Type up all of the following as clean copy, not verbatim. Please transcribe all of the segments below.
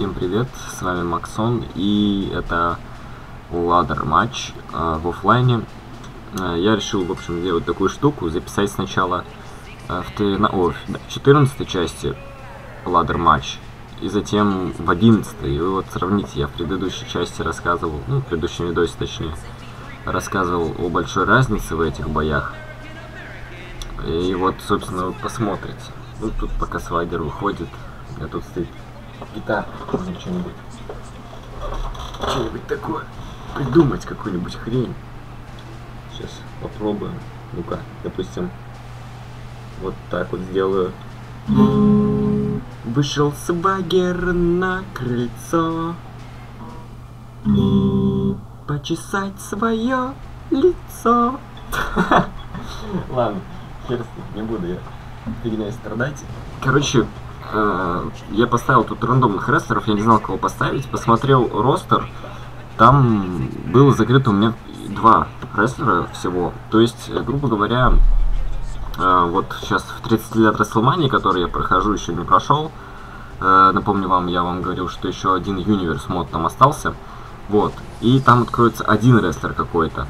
Всем привет, с вами Максон, и это ладдер матч в оффлайне. Я решил, в общем, делать такую штуку, записать сначала в 14 части ладдер матч, и затем в 11. И вы вот сравните, я в предыдущей части рассказывал, в предыдущем видосе точнее, рассказывал о большой разнице в этих боях. И вот, собственно, вы посмотрите. Тут пока свайдер выходит, а тут стоит гитара, что-нибудь такое придумать, какую-нибудь хрень. Сейчас попробуем. Ну-ка, допустим, вот так вот сделаю. Вышел свагер на крыльцо почесать свое лицо. Ладно, хер с ним, не буду я фигней страдать. Короче, я поставил тут рандомных рестлеров, я не знал, кого поставить. Посмотрел ростер, там было закрыто у меня 2 рестлера всего. То есть, грубо говоря, вот сейчас в 30 лет WrestleMania, который я прохожу, еще не прошел. Напомню вам, я вам говорил, что еще один Universe мод там остался. Вот, и там откроется один рестлер какой-то.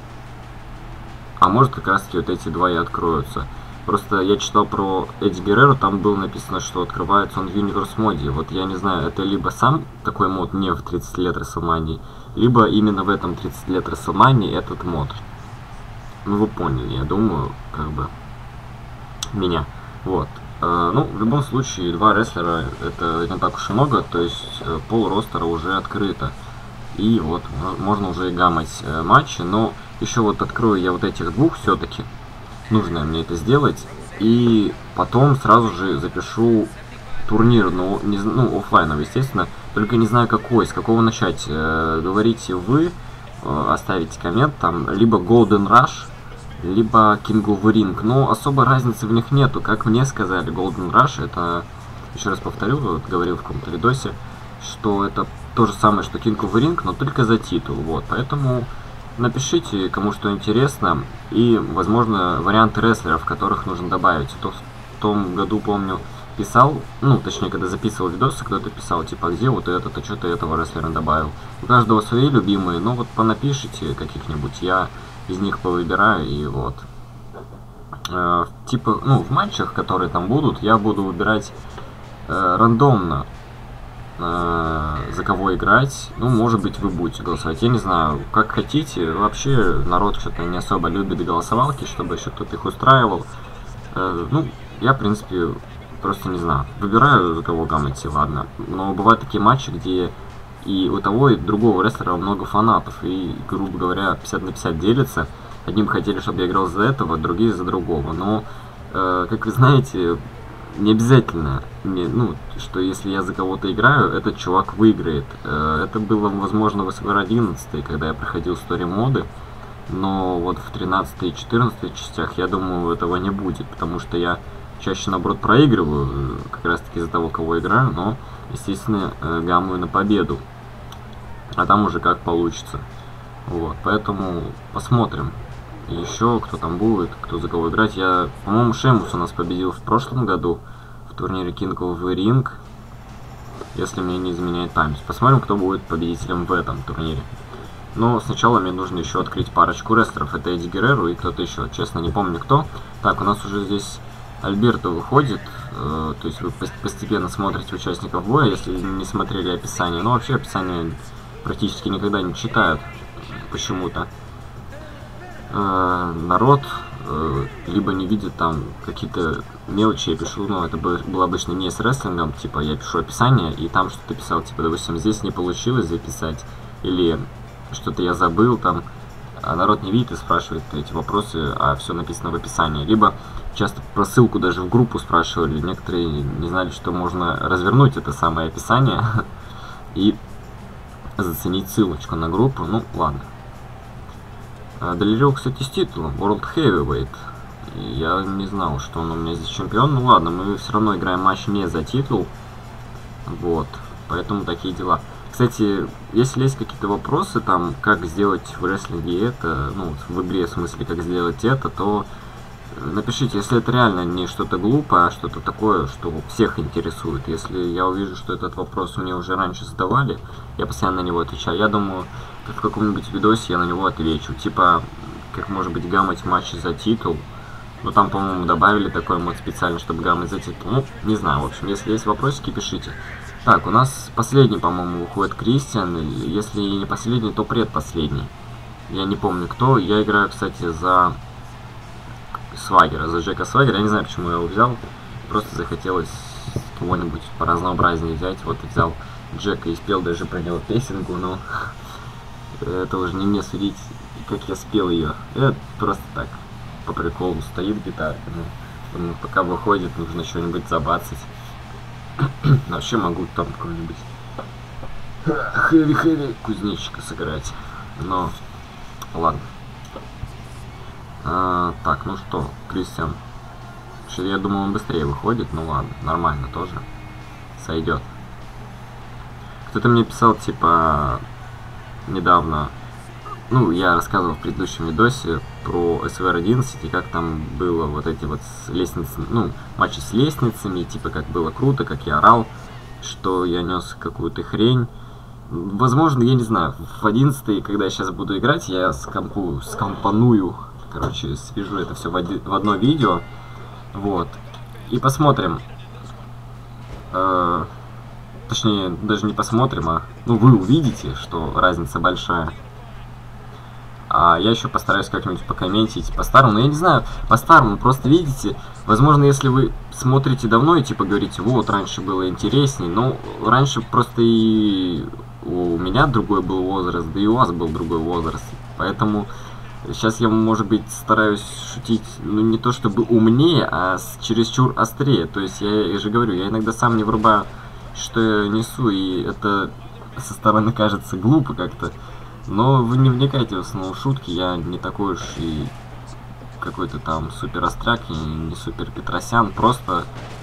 А может, как раз таки вот эти 2 и откроются. Просто я читал про Эдди Герреро, там было написано, что открывается он в Universe моде. Вот я не знаю, это либо сам такой мод не в 30 лет WrestleMania, либо именно в этом 30 лет WrestleMania этот мод. Ну вы поняли, я думаю, как бы меня. Вот. Ну, в любом случае, 2 рестлера это не так уж и много, то есть пол ростера уже открыто. И вот, можно уже и гамать матчи, но еще вот открою я вот этих 2 все-таки. Нужно мне это сделать. И потом сразу же запишу турнир, ну, оффлайновый, естественно. Только не знаю какой, с какого начать. Говорите вы, оставите коммент там, либо Golden Rush, либо King of the Ring. Но особо разницы в них нету. Как мне сказали, Golden Rush это, еще раз повторю, вот говорил в каком-то видосе, что это то же самое, что King of the Ring, но только за титул. Вот, поэтому напишите, кому что интересно, и, возможно, варианты рестлеров, которых нужно добавить. В том году, помню, писал, точнее, когда записывал видосы, кто-то писал, типа, где вот этот, а что ты этого рестлера добавил. У каждого свои любимые, но вот понапишите каких-нибудь, я из них повыбираю, и вот. Типа, в матчах, которые там будут, я буду выбирать рандомно, за кого играть. Ну, может быть, вы будете голосовать, я не знаю, как хотите. Вообще народ что-то не особо любит голосовалки, чтобы еще кто-то их устраивал. Я, в принципе, просто не знаю, выбираю, за кого гамать, ладно. Но бывают такие матчи, где и у того, и другого рестлера много фанатов, и, грубо говоря, 50 на 50 делятся. Одним хотели, чтобы я играл за этого, другие за другого. Но, как вы знаете, не обязательно, что если я за кого-то играю, этот чувак выиграет. Это было, возможно, в SVR 11, когда я проходил стори моды, но вот в 13 и 14 частях, я думаю, этого не будет, потому что я чаще, наоборот, проигрываю, как раз таки из-за того, кого играю, но, естественно, гамую на победу, а там уже как получится. Вот, поэтому посмотрим. Еще кто там будет, кто за кого играть. По-моему, Шеймус у нас победил в прошлом году в турнире King of the Ring, если мне не изменяет память. Посмотрим, кто будет победителем в этом турнире. Но сначала мне нужно еще открыть парочку рестлеров. Это Эдди Герреро и кто-то еще. Честно, не помню кто. Так, у нас уже здесь Альберто выходит. То есть вы постепенно смотрите участников боя, если не смотрели описание. Но вообще описание практически никогда не читают почему-то. Народ либо не видит там какие-то мелочи, я пишу, это было обычно не с рестлингом, типа я пишу описание, и там что-то писал, типа, допустим, здесь не получилось записать, или что-то я забыл там, а народ не видит и спрашивает эти вопросы, а все написано в описании. Либо часто про ссылку даже в группу спрашивали, некоторые не знали, что можно развернуть это самое описание и заценить ссылочку на группу. Ну, ладно. Долерил, кстати, с титулом World Heavyweight. Я не знал, что он у меня здесь чемпион. Ну ладно, мы все равно играем матч не за титул. Вот, поэтому такие дела. Кстати, если есть какие-то вопросы, там, как сделать в рестлинге это, в игре, в смысле, как сделать это, то Напишите, если это реально не что-то глупое, а что-то такое, что всех интересует. Если я увижу, что этот вопрос мне уже раньше задавали, я постоянно на него отвечаю. Я думаю, в каком-нибудь видосе я на него отвечу. Типа, как может быть гамать матчи за титул. Ну там, по-моему, добавили такой мод специально, чтобы гамать за титул. Ну, не знаю, в общем, если есть вопросики, пишите. Так, у нас последний, по-моему, выходит Кристиан. Если не последний, то предпоследний. Я не помню кто. Я играю, кстати, за Свагера, за Джека Свагера. Я не знаю, почему я его взял. Просто захотелось кого-нибудь поразнообразнее взять. Вот и взял Джека и спел даже про него песенку, но это уже не мне судить, как я спел ее. Это просто так, по приколу, стоит гитарка. Ну, пока выходит, нужно что-нибудь забацать. Вообще могу там какой-нибудь хэви-хэви кузнечика сыграть. Но ладно. Так, ну что, Кристиан. Я думал, он быстрее выходит. Ну ладно, нормально тоже. Сойдет. Кто-то мне писал, типа, недавно. Ну, я рассказывал в предыдущем видосе про SVR11 и как там было вот эти вот лестницы, ну, матчи с лестницами, типа, как было круто, как я орал, что я нес какую-то хрень. Возможно, я не знаю, в 11-й, когда я сейчас буду играть, я скомпоную, короче, свяжу это все в одно видео, вот, и посмотрим, точнее, даже не посмотрим, а, ну, вы увидите, что разница большая. А я еще постараюсь как-нибудь покомментить по-старому. Но я не знаю, по-старому, просто видите, возможно, если вы смотрите давно и типа говорите, вот, раньше было интересней, но раньше просто и у меня другой был возраст, да и у вас был другой возраст. Поэтому сейчас я, может быть, стараюсь шутить, ну, не то чтобы умнее, а чересчур острее. То есть я же говорю, я иногда сам не врубаю, что я несу, и это со стороны кажется глупо как-то. Но вы не вникайте в основном в шутки, я не такой уж и какой-то там супер остряк, и не супер Петросян, просто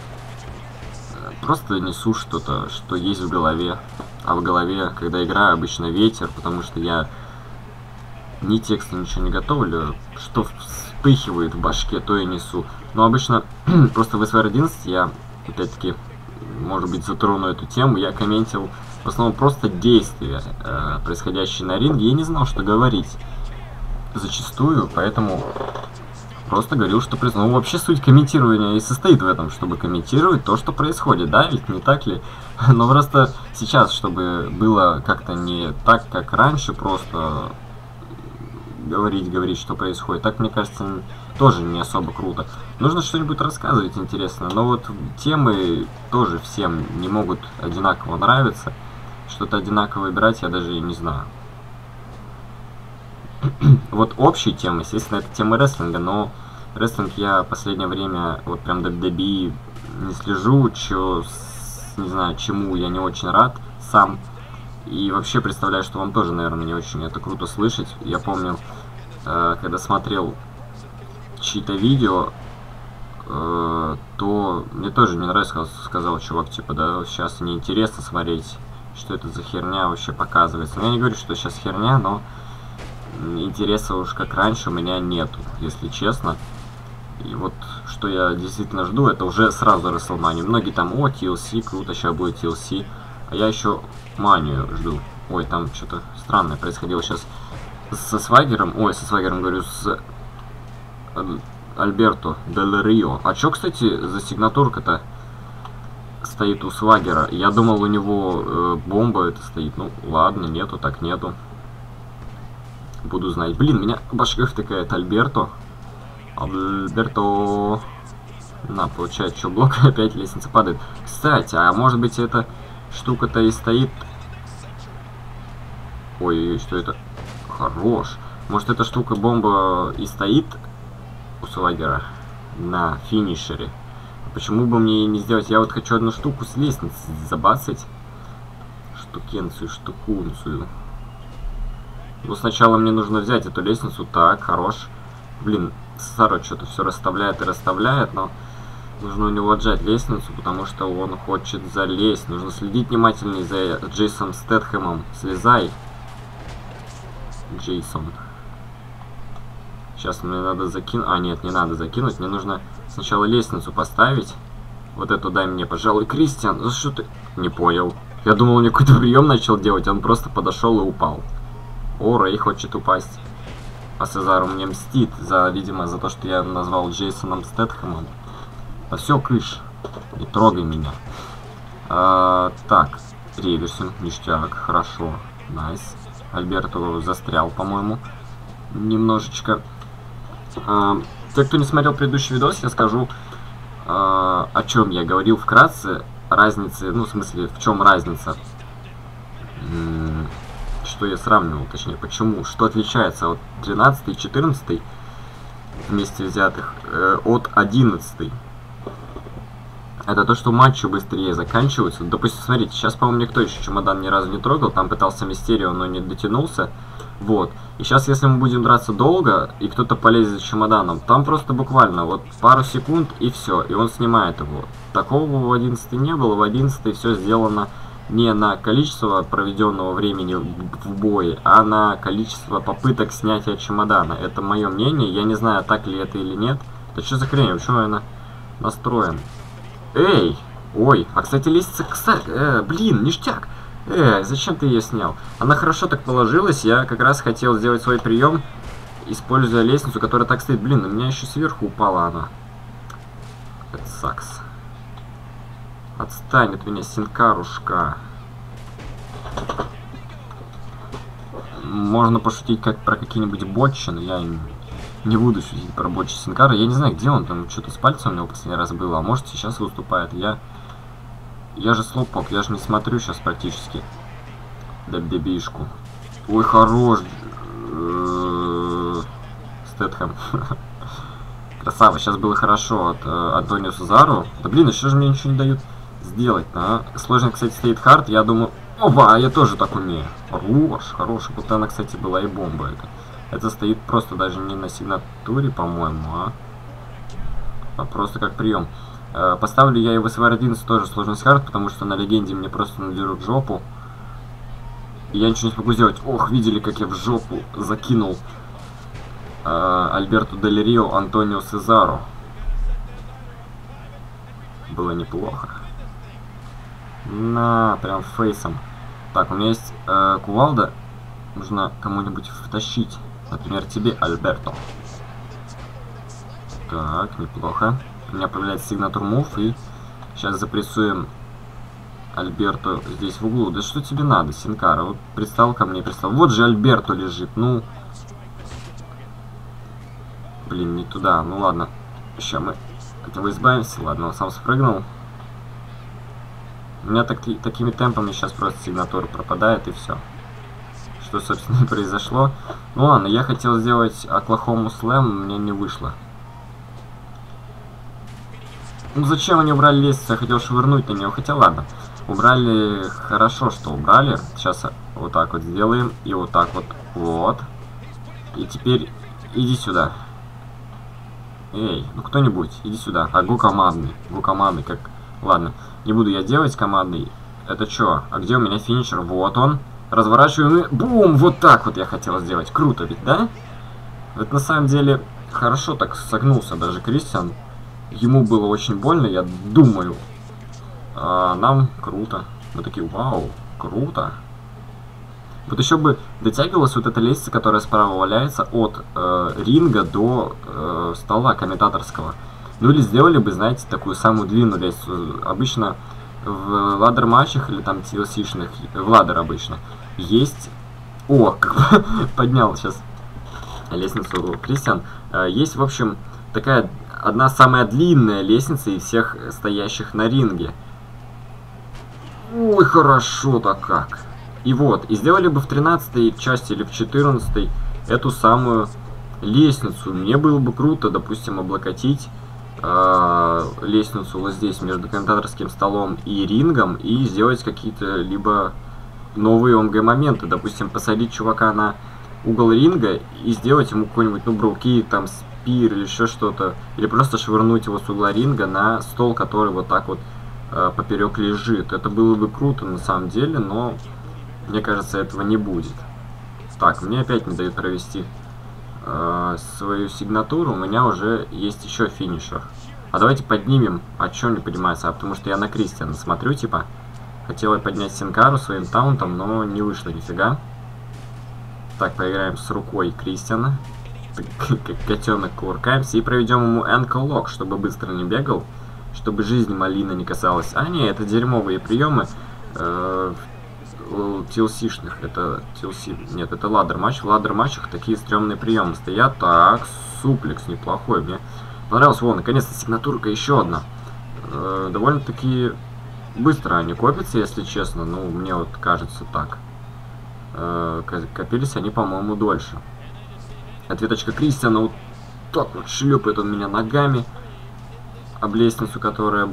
несу что-то, что есть в голове. А в голове, когда играю, обычно ветер, потому что я ни текста, ничего не готовлю, что вспыхивает в башке, то и несу. Но обычно просто в SVR11 я, опять-таки, может быть, затрону эту тему, я комментил в основном просто действия, происходящие на ринге. Я не знал, что говорить зачастую, поэтому просто говорил, что признал. Ну, вообще суть комментирования и состоит в этом, чтобы комментировать то, что происходит, да, ведь не так ли? Но просто сейчас, чтобы было как-то не так, как раньше, просто говорить, что происходит, так, мне кажется, тоже не особо круто. Нужно что-нибудь рассказывать интересно, но вот темы тоже всем не могут одинаково нравиться. Что-то одинаково выбирать я даже не знаю. Вот общие темы, естественно, это тема рестлинга, но рестлинг я в последнее время вот прям WWE не слежу, не знаю, чему я не очень рад сам. И вообще представляю, что вам тоже, наверное, не очень это круто слышать. Я помню, когда смотрел чьи-то видео, то мне тоже не нравится, сказал чувак, типа, да, сейчас неинтересно смотреть, что это за херня вообще показывается. Но я не говорю, что сейчас херня, но интереса уж как раньше у меня нету, если честно. И вот что я действительно жду, это уже сразу WrestleMania. Многие там, о, TLC, круто, сейчас будет TLC. А я еще Манию жду. Ой, там что-то странное происходило сейчас со Свагером. Ой, со Свагером, говорю, с Альберто Дель Рио. А что, кстати, за сигнатурка-то стоит у Свагера? Я думал, у него бомба это стоит. Ну, ладно, нету, так нету. Буду знать. Блин, меня башка втыкает Альберто. Альберто. На, получается, что блок, опять лестница падает. Кстати, а может быть эта штука-то и стоит... Ой, что это? Хорош. Может эта штука бомба и стоит у Свагера на финишере? Почему бы мне не сделать? Я вот хочу одну штуку с лестницы забацать. Штукунцию. Ну, сначала мне нужно взять эту лестницу. Так, хорош. Блин, Саро что-то все расставляет и расставляет, но нужно у него отжать лестницу, потому что он хочет залезть. Нужно следить внимательнее за Джейсоном Стэтхэмом. Слезай, Джейсон. Сейчас мне надо закинуть... А, нет, не надо закинуть. Мне нужно сначала лестницу поставить. Вот эту дай мне, пожалуй. Кристиан, за что ты... Не понял. Я думал, он мне какой-то прием начал делать. Он просто подошел и упал. О, Рэй хочет упасть. А Сезару мне мстит, видимо, за то, что я назвал Джейсоном Стэтхэмом. А все, кыш. Не трогай меня. Так. Реверсинг, ништяк. Хорошо. Найс. Альберто застрял, по-моему. Немножечко. Те, кто не смотрел предыдущий видос, я скажу, о чем я говорил вкратце. Разницы, ну, в смысле, в чем разница. Что я сравнивал, точнее, почему. Что отличается от 13 и 14 вместе взятых от 11. Это то, что матчи быстрее заканчиваются. Допустим, смотрите, сейчас, по-моему, никто еще чемодан ни разу не трогал. Там пытался Мистерио, но не дотянулся. Вот. И сейчас, если мы будем драться долго, и кто-то полезет за чемоданом, там просто буквально вот пару секунд и все. И он снимает его. Такого в 11 не было. В 11 все сделано не на количество проведенного времени в бое, а на количество попыток снятия чемодана. Это мое мнение. Я не знаю, так ли это или нет. Да что за хрень? Почему я настроен? Эй! Ой, а кстати, лестница, блин, ништяк! Зачем ты ее снял? Она хорошо так положилась, я как раз хотел сделать свой прием, используя лестницу, которая так стоит. Блин, у меня еще сверху упала она. Это сакс. Отстань от меня, синкарушка. Можно пошутить как про какие-нибудь ботчи, но я не буду шутить про ботчи Синкара. Я не знаю, где он там, что-то с пальцем у него последний раз было, а может сейчас выступает. Я же слопок, я же не смотрю сейчас практически. Дебишку. Ой, хорош. Стэтхэм. Красава, сейчас было хорошо от Антонио Сезаро. Да блин, еще же мне ничего не дают сделать, а? Сложно, кстати, стоит хард, я думаю... Опа, я тоже так умею. Хорош. Вот она, кстати, была и бомба это. Это стоит просто даже не на сигнатуре, по-моему, а просто как прием. Поставлю я его СВР-11 тоже сложность хард, потому что на легенде мне просто надерут жопу. И я ничего не смогу сделать. Ох, видели, как я в жопу закинул Альберто Дель Рио Антонио Сезаро. Было неплохо. Прям фейсом. Так, у меня есть кувалда. Нужно кому-нибудь втащить. Например, тебе, Альберто. Так, неплохо. У меня появляется сигнатур мув, и сейчас запрессуем Альберто здесь в углу. Да что тебе надо, Синкара? Вот пристал ко мне, пристал. Вот же Альберто лежит, ну... Блин, не туда. Ну ладно. Сейчас мы от него избавимся. Ладно, он сам спрыгнул. У меня такими темпами сейчас просто сигнатура пропадает, и все. Что, собственно, и произошло. Ну ладно, я хотел сделать Оклахому Слэм, мне не вышло. Ну зачем они убрали лестницу? Я хотел швырнуть на него. Хотя ладно. Убрали, хорошо, что убрали. Сейчас вот так вот сделаем. И вот так вот. Вот. И теперь иди сюда. Эй, ну кто-нибудь, иди сюда. Гу командный. Гу командный, как... Ладно, не буду я делать командный. Это что? А где у меня финишер? Вот он. Разворачиваем и... Бум! Вот так вот я хотел сделать. Круто ведь, да? Это на самом деле хорошо так согнулся даже Кристиан. Ему было очень больно, я думаю. А нам круто. Мы такие, вау, круто. Вот еще бы дотягивалась вот эта лестница, которая справа валяется, от ринга до стола комментаторского. Ну или сделали бы, знаете, такую самую длинную лестницу. Обычно в ладдер матчах или там TLC-шных, в ладдер обычно, есть... О, как бы поднял сейчас лестницу Кристиан. Есть, в общем, такая одна самая длинная лестница из всех стоящих на ринге. Ой, хорошо-то как. И вот, и сделали бы в 13-й части или в 14-й эту самую лестницу. Мне было бы круто, допустим, облокотить лестницу вот здесь между комментаторским столом и рингом и сделать какие-то либо новые ОМГ-моменты. Допустим, посадить чувака на угол ринга и сделать ему какой-нибудь, ну, броуки, там, спир или еще что-то. Или просто швырнуть его с угла ринга на стол, который вот так вот поперек лежит. Это было бы круто на самом деле, но мне кажется, этого не будет. Так, мне опять не дают провести свою сигнатуру, у меня уже есть еще финишер. А давайте поднимем, а что не поднимается? Потому что я на Кристиана смотрю, типа. Хотел я поднять Синкару своим таунтом, но не вышло нифига. Так, поиграем с рукой Кристиана. Как котенок кувыркаемся. И проведем ему Ankle Lock, чтобы быстро не бегал. Чтобы жизнь малина не касалась. А, не, это дерьмовые приемы. TLC-шных. Это TLC. Нет, это ладдер матч. В ладдер матчах такие стрёмные приемы стоят. Так, суплекс неплохой. Мне понравилось. Во, наконец-то сигнатурка еще одна. Довольно-таки быстро они копятся, если честно. Ну, мне вот кажется так. Копились они, по-моему, дольше. Ответочка Кристиана. Вот так вот шлепает он меня ногами об лестницу, которая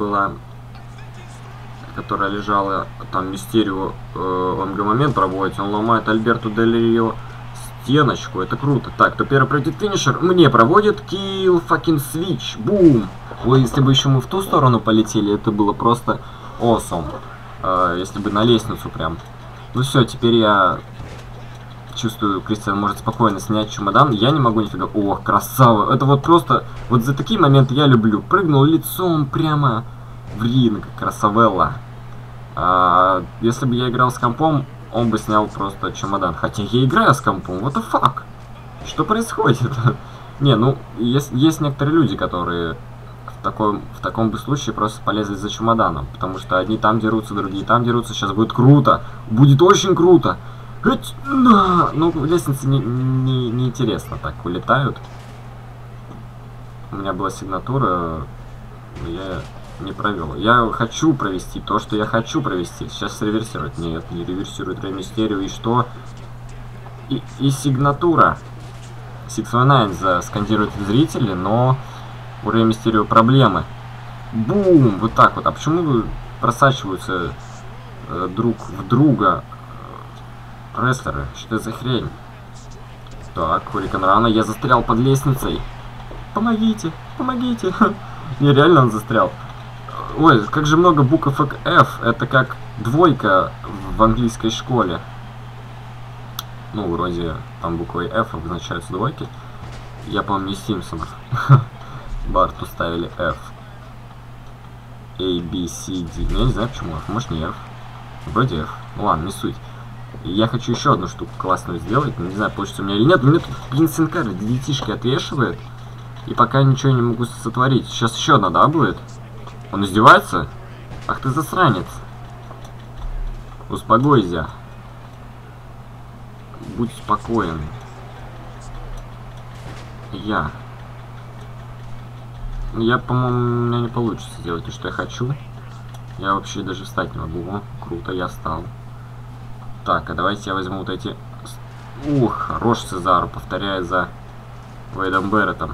лежала. Там Мистерио омга-момент проводит. Он ломает Альберту Дель Рио стеночку. Это круто. Так, кто первый пройдет финишер? Мне проводит Kill fucking Switch. Бум! Ой, если бы еще мы в ту сторону полетели, это было просто awesome. Если бы на лестницу прям. Ну все, теперь я чувствую, Кристиан может спокойно снять чемодан. Я не могу нифига. Ох, красава. Это вот просто... Вот за такие моменты я люблю. Прыгнул лицом прямо в ринг. Красавелла. Если бы я играл с компом, он бы снял просто чемодан. Хотя я играю с компом. What the fuck? Что происходит? Не, ну, есть некоторые люди, которые в таком бы случае просто полезли за чемоданом. Потому что одни там дерутся, другие там дерутся. Сейчас будет круто. Будет очень круто. Ну, лестницы не интересно так улетают. У меня была сигнатура, но я не провел. Я хочу провести то, что я хочу провести. Сейчас реверсировать. Нет, не реверсирует Рэй Мистерио. И что? И сигнатура. 619 заскандирует зрители, но у Рэй Мистерио проблемы. Бум! Вот так вот. А почему просачиваются друг в друга рестлеры? Что это за хрень? Так, Хурикан Рана. Я застрял под лестницей. Помогите, помогите. Нереально он застрял. Ой, как же много букв F. Это как двойка в английской школе. Ну, вроде там буквой F обозначаются двойки. Я помню из Симпсонов. Барту ставили F. A, B, C, D. Я не знаю почему F. Может не F. Вроде F. Ну ладно, не суть. Я хочу еще одну штуку классную сделать. Но не знаю, получится у меня или нет. У меня тут, блин, Синкара детишки отвешивает. И пока ничего не могу сотворить. Сейчас еще одна, да, будет? Он издевается? Ах ты засранец. Успокойся. Будь спокоен. Я, по-моему, у меня не получится сделать то, что я хочу. Я вообще даже встать не могу. О, круто, я встал. Так, а давайте я возьму вот эти... Ух, хорош Сезару, повторяет за Вейдом Берреттом.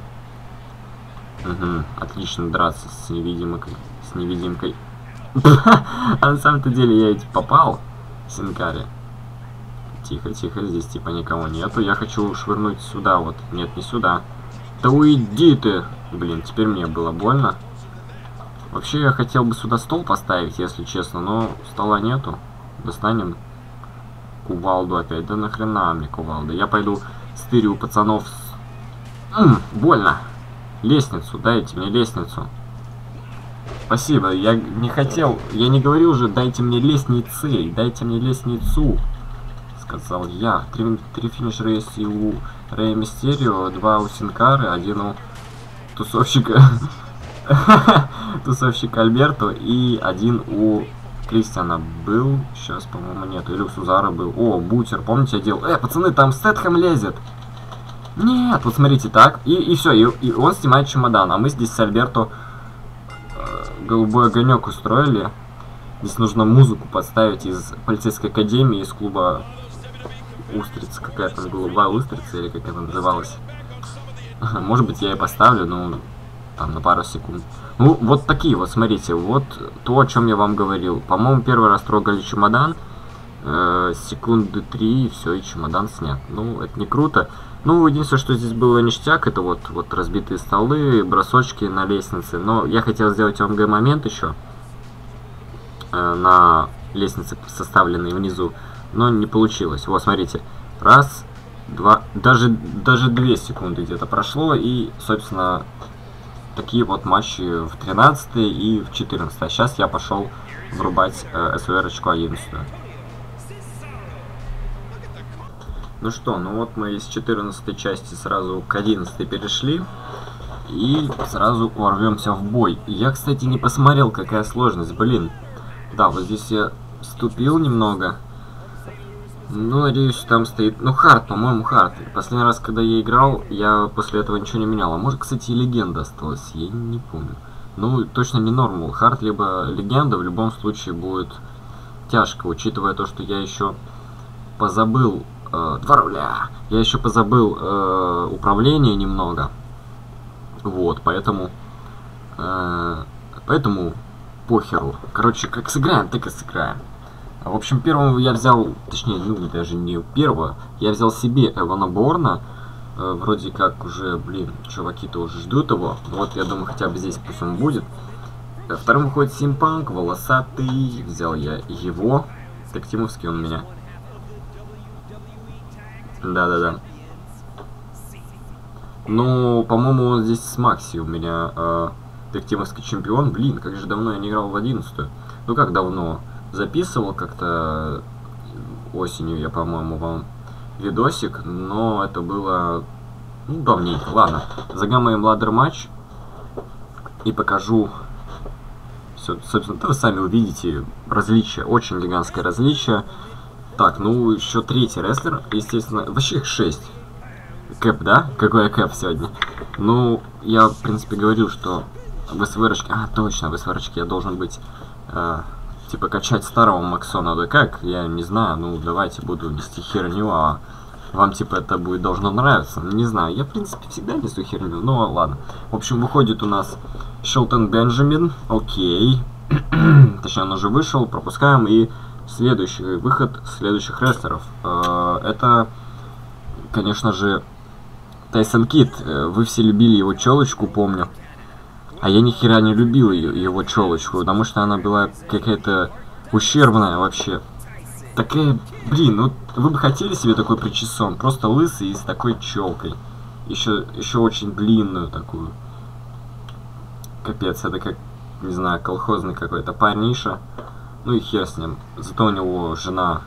Угу, отлично драться с невидимкой. А на самом-то деле я ведь попал в Синкаре. Тихо, тихо, здесь типа никого нету. Я хочу швырнуть сюда вот. Нет, не сюда. Да уйди ты! Блин, теперь мне было больно. Вообще я хотел бы сюда стол поставить, если честно, но стола нету. Достанем кувалду опять. Да нахрена мне кувалда? Я пойду стырю у пацанов. Больно. Лестницу, дайте мне лестницу. Спасибо, я не хотел, я не говорил уже, дайте мне лестницы, дайте мне лестницу. Сказал я. 3 финишера есть и у Рэя Мистерио, 2 у Синкары, 1 у тусовщика тусовщика Альберто и 1 у Кристиана был. Сейчас, по-моему, нет. Или у Сузара был. О, бутер, помните, я делал. Пацаны, там Стэтхэм лезет. Нет, вот смотрите, так. И все, и он снимает чемодан. А мы здесь с Альберто голубой огонек устроили. Здесь нужно музыку подставить из полицейской академии, из клуба Устрица. Какая там голубая устрица, или как это называлось. Может быть, я и поставлю, но там на пару секунд. Ну, вот такие вот, смотрите. Вот то, о чем я вам говорил. По-моему, первый раз трогали чемодан. Секунды 3, и все, и чемодан снят. Ну, это не круто. Ну, единственное, что здесь было ништяк, это вот разбитые столы, бросочки на лестнице. Но я хотел сделать ОМГ-момент еще на лестнице, составленной внизу, но не получилось. Вот, смотрите. Раз, даже 2 секунды где-то прошло, и, собственно, такие вот матчи в 13 и в 14. А сейчас я пошел врубать СВР-очку 11. Ну что, ну вот мы из 14 части сразу к 11 перешли. И сразу ворвемся в бой. Я, кстати, не посмотрел, какая сложность, блин. Да, вот здесь я вступил немного. Ну, надеюсь, там стоит... Ну, хард, по-моему, хард. Последний раз, когда я играл, я после этого ничего не менял. А может, кстати, и легенда осталась, я не помню. Ну, точно не нормал. Хард, либо легенда, в любом случае будет тяжко, учитывая то, что я еще позабыл... 2 руля! Я еще позабыл управление немного. Вот, поэтому похеру. Короче, как сыграем, так и сыграем. В общем, первого я взял, точнее, ну, даже не первого, я взял себе Эвана Борна. Вроде как уже, блин, чуваки-то уже ждут его. Вот, я думаю, хотя бы здесь пусть он будет. Вторым выходит Симпанк, волосатый. Взял я его. Так, Тимовский он у меня. Да-да-да. Ну, по-моему, он здесь с Макси у меня тактимовский чемпион. Блин, как же давно я не играл в 11-ю. Ну, как давно? Записывал как-то осенью я, по-моему, вам видосик. Но это было... Ну, давненько. Ладно. Загамаем ладдер матч. И покажу... Собственно, вы сами увидите различие. Очень гигантское различие. Так, ну, еще третий рестлер. Естественно, вообще их 6. Кэп, да? Какой я кэп сегодня? Ну, я, в принципе, говорил, что в СВР-очке... А, точно, в СВР-очке я должен быть... типа, качать старого Максона. Да как? Я не знаю. Ну, давайте буду нести херню, а вам, типа, это будет должно нравиться. Не знаю. Я, в принципе, всегда несу херню. Ну, ладно. В общем, выходит у нас Шелтон Бенджамин. Окей. Точнее, он уже вышел. Пропускаем. И следующий выход следующих рестлеров. Это, конечно же... Тайсон Кид, вы все любили его челочку, помню. А я ни хера не любил его челочку, потому что она была какая-то ущербная вообще. Такая, блин, ну вы бы хотели себе такой причесон, просто лысый и с такой челкой. Еще очень длинную такую. Капец, это как, не знаю, колхозный какой-то парниша. Ну и хер с ним. Зато у него жена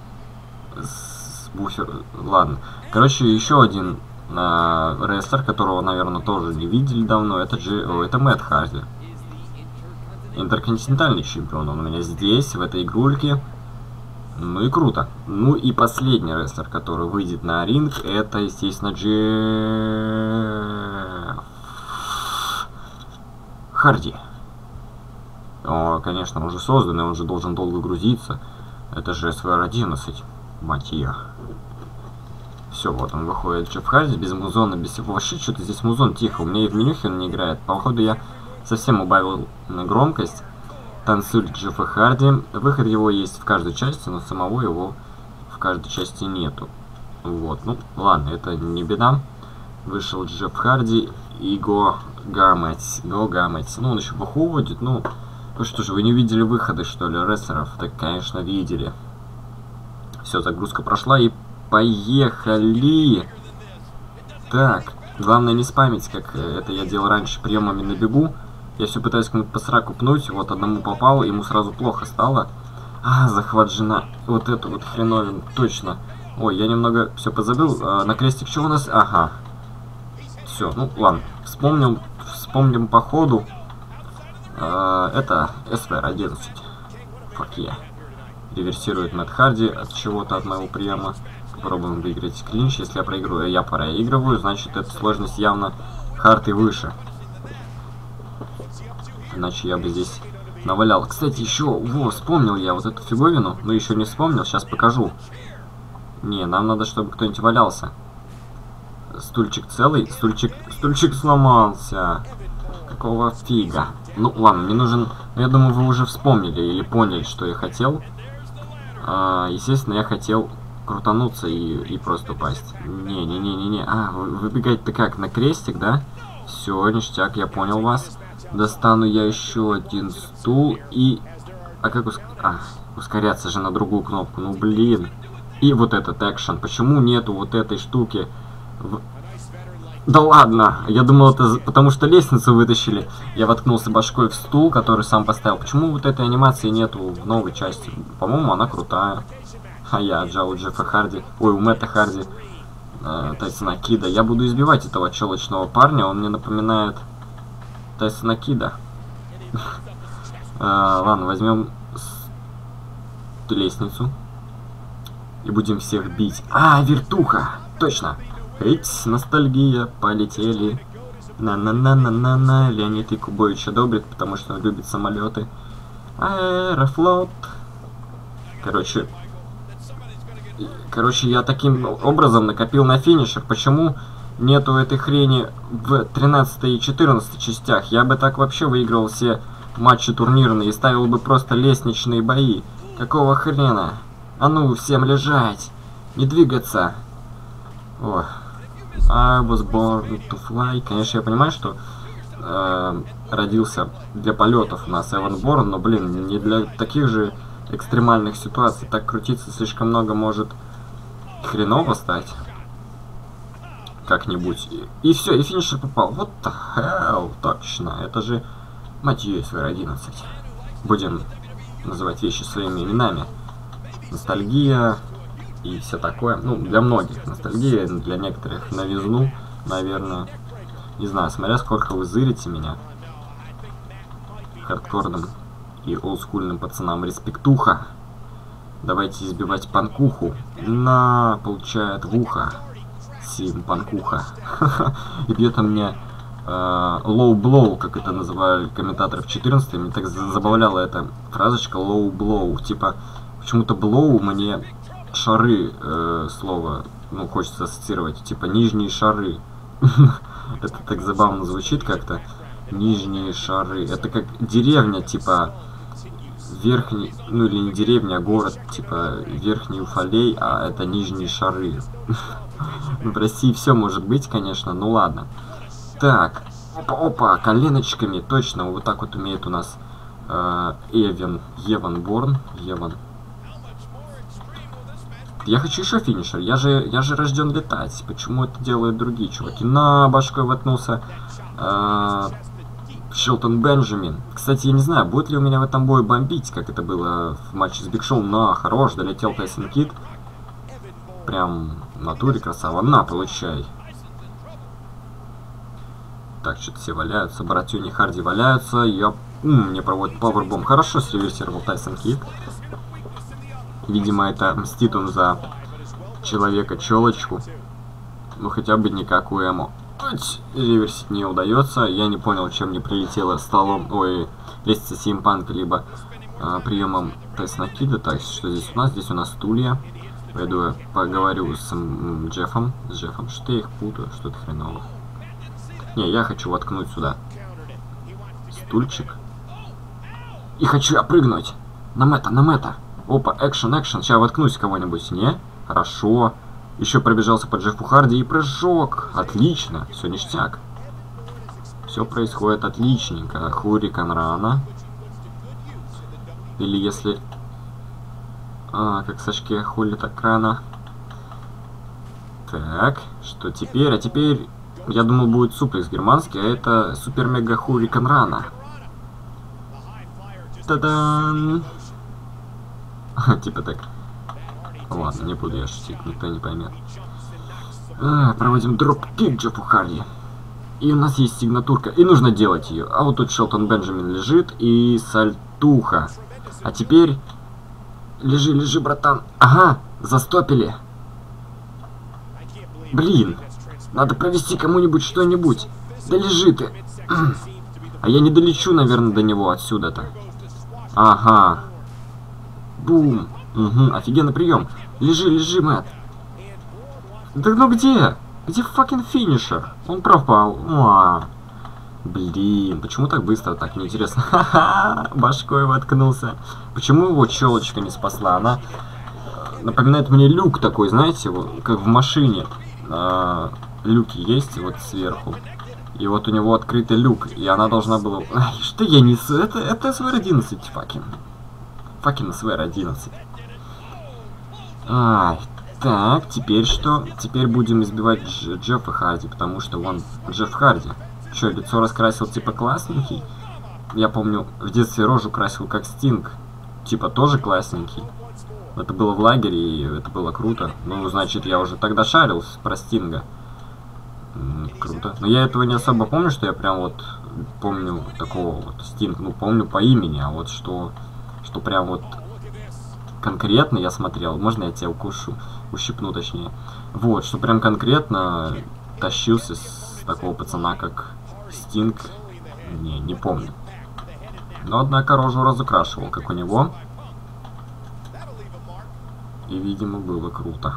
с буфер... Ладно. Короче, еще один... рестлер, которого, наверное, тоже не видели давно, это Мэтт Харди. Интерконтинентальный чемпион. Он у меня здесь, в этой игрульке. Ну и круто. Ну и последний рестлер, который выйдет на ринг, это, естественно, Джефф Харди. О, конечно, он уже создан, и он же должен долго грузиться. Это же СВР-11, мать ее. Все, вот он выходит, Джефф Харди, без музона, без всего. Вообще, что-то здесь музон тихо. У меня и в менюхе он не играет. Походу, я совсем убавил громкость. Танцует Джеффа Харди. Выход его есть в каждой части, но самого его в каждой части нету. Вот, ну, ладно, это не беда. Вышел Джефф Харди и Го Гаммет. Ну, он еще буху уводит. Ну что же, вы не видели выходы, что ли, рестлеров? Так, конечно, видели. Все, загрузка прошла и... Поехали! Так, главное не спамить, как это я делал раньше приемами на бегу. Я все пытаюсь кому-то по сраку пнуть, вот одному попал, ему сразу плохо стало. А, захват жена. Вот это вот хреновин, точно. Ой, я немного все позабыл. На крестик что у нас? Ага. Все, ну ладно. Вспомним по ходу. Это СВР-11. Фак я. Реверсирует Мэтт Харди от чего-то, от моего приема. Попробуем выиграть клинч. Если я проигрываю, я проигрываю, значит эта сложность явно хард и выше. Иначе я бы здесь навалял. Кстати, еще, вспомнил я вот эту фиговину, но еще не вспомнил, сейчас покажу. Не, нам надо, чтобы кто-нибудь валялся. Стульчик целый, стульчик сломался. Какого фига? Ну ладно, мне нужен, я думаю, вы уже вспомнили или поняли, что я хотел. Естественно, я хотел крутануться и просто упасть. Не. А, выбегать-то как, на крестик, да? Все, ништяк, я понял вас. Достану я еще один стул и... А как ускоряться же на другую кнопку? Ну, блин. И вот этот экшен. Почему нету вот этой штуки? Да ладно, я думал, это потому что лестницу вытащили. Я воткнулся башкой в стул, который сам поставил. Почему вот этой анимации нету в новой части? По-моему, она крутая. А я отжал у Джеффа Харди. Ой, у Мэтта Харди. Тайсона Кида. Я буду избивать этого челочного парня. Он мне напоминает Тайсона Кида. Ладно, возьмем лестницу. И будем всех бить. А, вертуха! Точно! Эть, ностальгия, полетели. На-на-на-на-на-на. Леонид Якубович одобрит, потому что он любит самолеты. Аэрофлот. Короче, я таким образом накопил на финишер. Почему нету этой хрени в 13 и 14 частях? Я бы так вообще выигрывал все матчи турнирные и ставил бы просто лестничные бои. Какого хрена? А ну, всем лежать. Не двигаться. О. I was born to fly. Конечно, я понимаю, что родился для полетов у нас Эван Борн, но, блин, не для таких же экстремальных ситуаций. Так крутиться слишком много может хреново стать. Как-нибудь. И все, и финишер попал. Вот the hell, точно. Это же, мать ее, СВР-11. Будем называть вещи своими именами. Ностальгия и все такое. Ну, для многих ностальгия, для некоторых новизну, наверное. Не знаю, смотря сколько вы зырите меня. Хардкорным и олдскульным пацанам респектуха. Давайте избивать панкуху. На, получает в ухо. Сим панкуха. И бьет он мне low blow, как это называли комментаторы в 14. Мне так забавляла эта фразочка low blow. Типа, почему-то blow мне шары слово, ну, хочется ассоциировать. Типа, нижние шары. Это так забавно звучит как-то. Нижние шары. Это как деревня, типа, верхний, ну или не деревня, а город, типа, верхний Уфалей, а это нижние шары. В России все может быть, конечно, ну ладно. Так, опа, коленочками, точно, вот так вот умеет у нас Еван Борн. Я хочу еще финишер, я же рожден летать. Почему это делают другие чуваки? На, башкой воткнулся Шелтон Бенджамин. Кстати, я не знаю, будет ли у меня в этом бою бомбить, как это было в матче с Биг Шоу. На, хорош, долетел Тайсон Кид. Прям в натуре красава. На, получай. Так, что-то все валяются. Братюни Харди валяются. Мне проводит пауэрбомб. Хорошо среверсировал Тайсон Кид. Видимо, это мстит он за человека-челочку. Ну, хотя бы не как у Эмо. Реверсить не удается. Я не понял, чем мне прилетело столом. Ой, лестница Симпанка, либо приемом Тайсона Кида. Так, что здесь у нас? Здесь у нас стулья. Пойду я поговорю с Джеффом. Что я их путаю? Что-то хреново. Не, я хочу воткнуть сюда стульчик. И хочу я прыгнуть. На Мэтта. Опа, экшен. Сейчас воткнусь в кого-нибудь. Не? Хорошо. Еще пробежался по Джеффу Харди и прыжок. Отлично. Все ништяк. Все происходит отличненько. Хурикан рано. Или если... как Сашке хули так рано. Так, что теперь? А теперь, я думал, будет суплекс германский, а это супер-мега Хурикан рано. Та-дан! Типа так. Ладно, не буду я шутить, никто не поймет. Проводим дроп-кик Джеффу Харди. И у нас есть сигнатурка, и нужно делать ее. А вот тут Шелтон Бенджамин лежит, и сальтуха. А теперь... Лежи, братан. Ага, застопили. Блин, надо провести кому-нибудь что-нибудь. Да лежи ты. А я не долечу, наверное, до него отсюда-то. Ага. Бум. Угу, офигенный прием. Лежи, Мэтт. Да ну где? Где факин финишер? Он пропал. Блин, почему так быстро? Так неинтересно. Ха-ха, башкой воткнулся. Почему его челочка не спасла? Она напоминает мне люк такой, знаете, вот, как в машине. Люки есть вот сверху. И вот у него открытый люк. И она должна была... Ай, что я несу? Это СВР-11, факин СВР-11. Ай, так, теперь что? Теперь будем избивать Джеффа Харди, потому что он Джефф Харди. Чё, лицо раскрасил типа классненький? Я помню, в детстве рожу красил как Стинг. Типа тоже классненький. Это было в лагере, и это было круто. Ну, значит, я уже тогда шарил про Стинга. Круто. Но я этого не особо помню, что я прям вот помню такого вот Стинг. Ну, помню по имени, а вот что прям вот конкретно я смотрел. Можно я тебя укушу? Ущипну, точнее. Вот, что прям конкретно тащился с такого пацана, как Стинг. Не помню. Но, однако, рожу разукрашивал, как у него. И, видимо, было круто.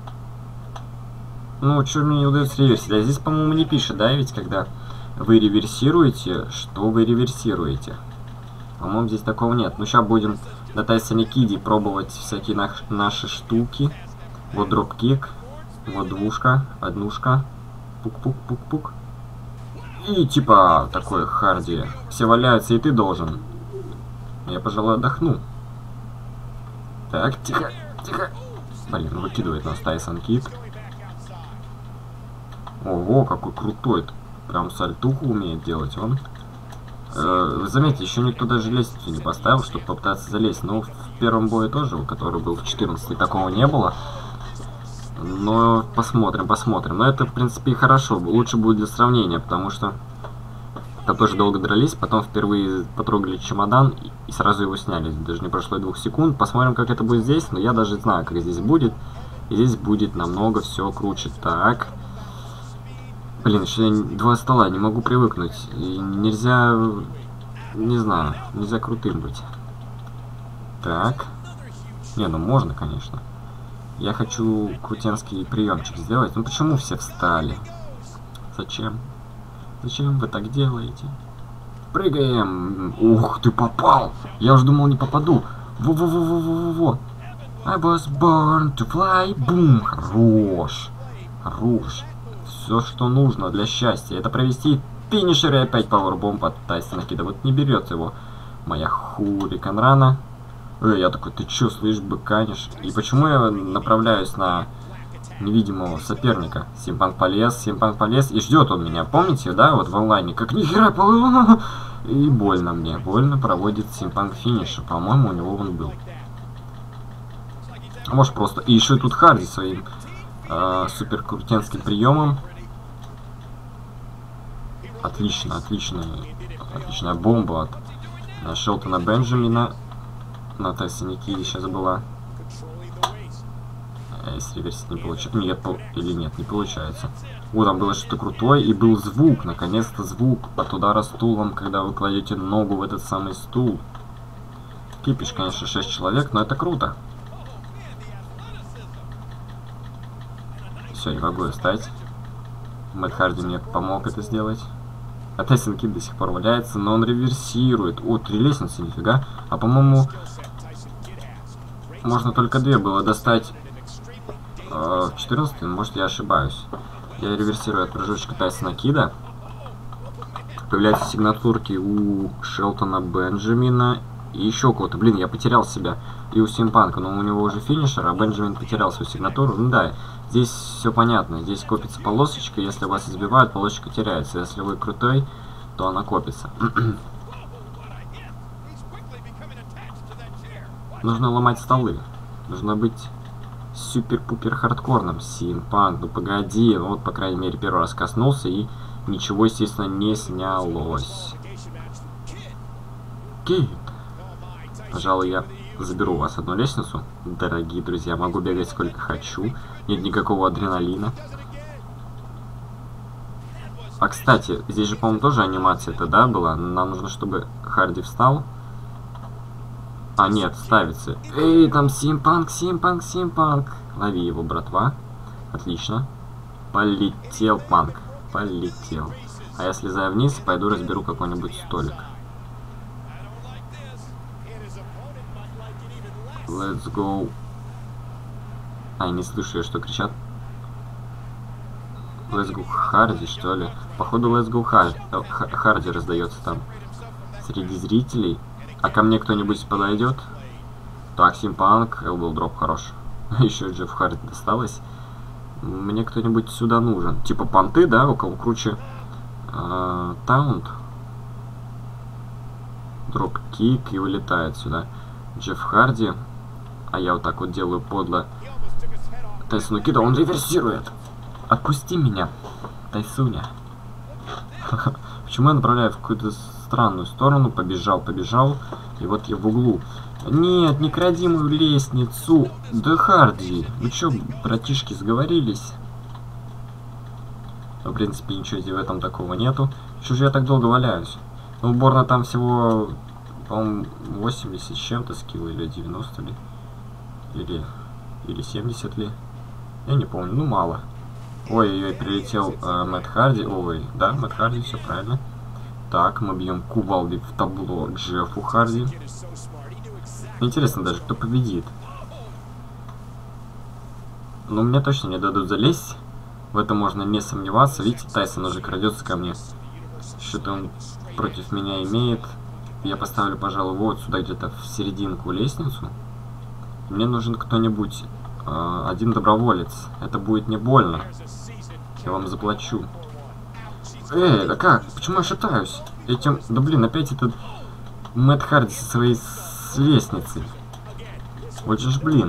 Ну, что мне не удается реверсить? А здесь, по-моему, не пишет, да, ведь, когда вы реверсируете, что вы реверсируете. По-моему, здесь такого нет. Ну, сейчас будем на Тайсоне Киде пробовать всякие наши штуки. Вот дропкик, вот двушка, однушка. Пук-пук-пук-пук. И типа такой Харди. Все валяются, и ты должен. Я, пожалуй, отдохну. Так, тихо, тихо. Блин, выкидывает нас Тайсон Кид. Ого, какой крутой. Прям сальтуху умеет делать он. Вы заметите, еще никто даже лестницу не поставил, чтобы попытаться залезть. Ну, в первом бое тоже, который был в 14, такого не было. Но посмотрим, посмотрим. Но это, в принципе, и хорошо. Лучше будет для сравнения, потому что там тоже долго дрались, потом впервые потрогали чемодан и сразу его сняли. Даже не прошло 2 секунд. Посмотрим, как это будет здесь. Но я даже знаю, как здесь будет. И здесь будет намного все круче. Так. Блин, еще 2 стола, не могу привыкнуть. И нельзя... Не знаю, нельзя крутым быть. Так. Не, ну можно, конечно. Я хочу крутенский приемчик сделать. Ну почему все встали? Зачем? Зачем вы так делаете? Прыгаем! Ух, ты попал! Я уже думал, не попаду. Во-во-во-во-во-во-во. I was born to fly. Бум! Хорош! Хорош! Все, что нужно для счастья, это провести финишер и опять пауэрбомб от Тайсона Кида. Вот не берется его моя Хурикан Рана. Я такой, ты чё, слышь, быканишь? И почему я направляюсь на невидимого соперника? Симпанк полез и ждет он меня. Помните, да, вот в онлайне? Как нихера, и больно мне. Больно проводит Симпанк финиша. По-моему, у него он был. А может просто... И еще и тут Харди своим супер крутенским приемом. Отлично, отличная бомба от Шелтона Бенджамина. На Тайсоне Киде сейчас была. Если реверсить не получается. Нет, или нет, не получается. Вот там было что-то крутое, и был звук. Наконец-то звук от удара стулом, когда вы кладете ногу в этот самый стул. Кипиш, конечно, 6 человек, но это круто. Все, не могу встать. Мэтт Харди мне помог это сделать. А Тайсон Кид до сих пор валяется, но он реверсирует. О, 3 лестницы, нифига. А по-моему, можно только 2 было достать в 14, может я ошибаюсь. Я реверсирую от прыжочка Тайсона Кида. Появляются сигнатурки у Шелтона Бенджамина и еще кого-то. Блин, я потерял себя. И у Симпанка, но у него уже финишер, а Бенджамин потерял свою сигнатуру. Ну да, здесь все понятно. Здесь копится полосочка, если вас избивают, полосочка теряется. Если вы крутой, то она копится. Нужно ломать столы. Нужно быть супер-пупер хардкорным. Симпанк, ну погоди. Ну вот, по крайней мере, первый раз коснулся и ничего, естественно, не снялось. Окей. Пожалуй, я заберу у вас одну лестницу. Дорогие друзья, могу бегать сколько хочу. Нет никакого адреналина. А, кстати, здесь же, по-моему, тоже анимация-то, да, была? Нам нужно, чтобы Харди встал. А, нет, ставится. Эй, там Симпанк. Лови его, братва. Отлично. Полетел, Панк. Полетел. А я слезаю вниз, пойду разберу какой-нибудь столик. Let's go. А, не слышу я, что кричат. Let's go Харди, что ли? Походу Let's go Харди раздается там среди зрителей. А ко мне кто-нибудь подойдет? Так, Симпанк, был дроп хорош. Еще Джефф Харди досталось. Мне кто-нибудь сюда нужен. Типа понты, да? У кого круче. Таунт. Дроп-кик и вылетает сюда. Джефф Харди. А я вот так вот делаю подло. Тайсону Кида, он реверсирует. Отпусти меня, Тайсуня. Почему я направляю в какую-то странную сторону? Побежал. И вот я в углу. Нет, не кради мою лестницу. Да, Харди. Вы чё, братишки, сговорились? В принципе, ничего в этом такого нету. Чё же я так долго валяюсь? Ну, Борна там всего, по-моему, 80 с чем-то скилл, или 90 ли? Или 70 ли? Я не помню, ну мало. Ой-ой-ой, прилетел Мэтт Харди. Ой, да, Мэтт Харди, все правильно. Так, мы бьем кувалдой в табло Джеффу Харди. Интересно даже, кто победит. Но мне точно не дадут залезть. В этом можно не сомневаться. Видите, Тайсон уже крадется ко мне. Что-то он против меня имеет. Я поставлю, пожалуй, вот сюда где-то в серединку лестницу. Мне нужен кто-нибудь, один доброволец. Это будет не больно. Я вам заплачу. Эй, да как? Почему я шатаюсь? Этим... Да блин, опять этот Мэтт Харди со своей лестницей. Вот же ж, блин.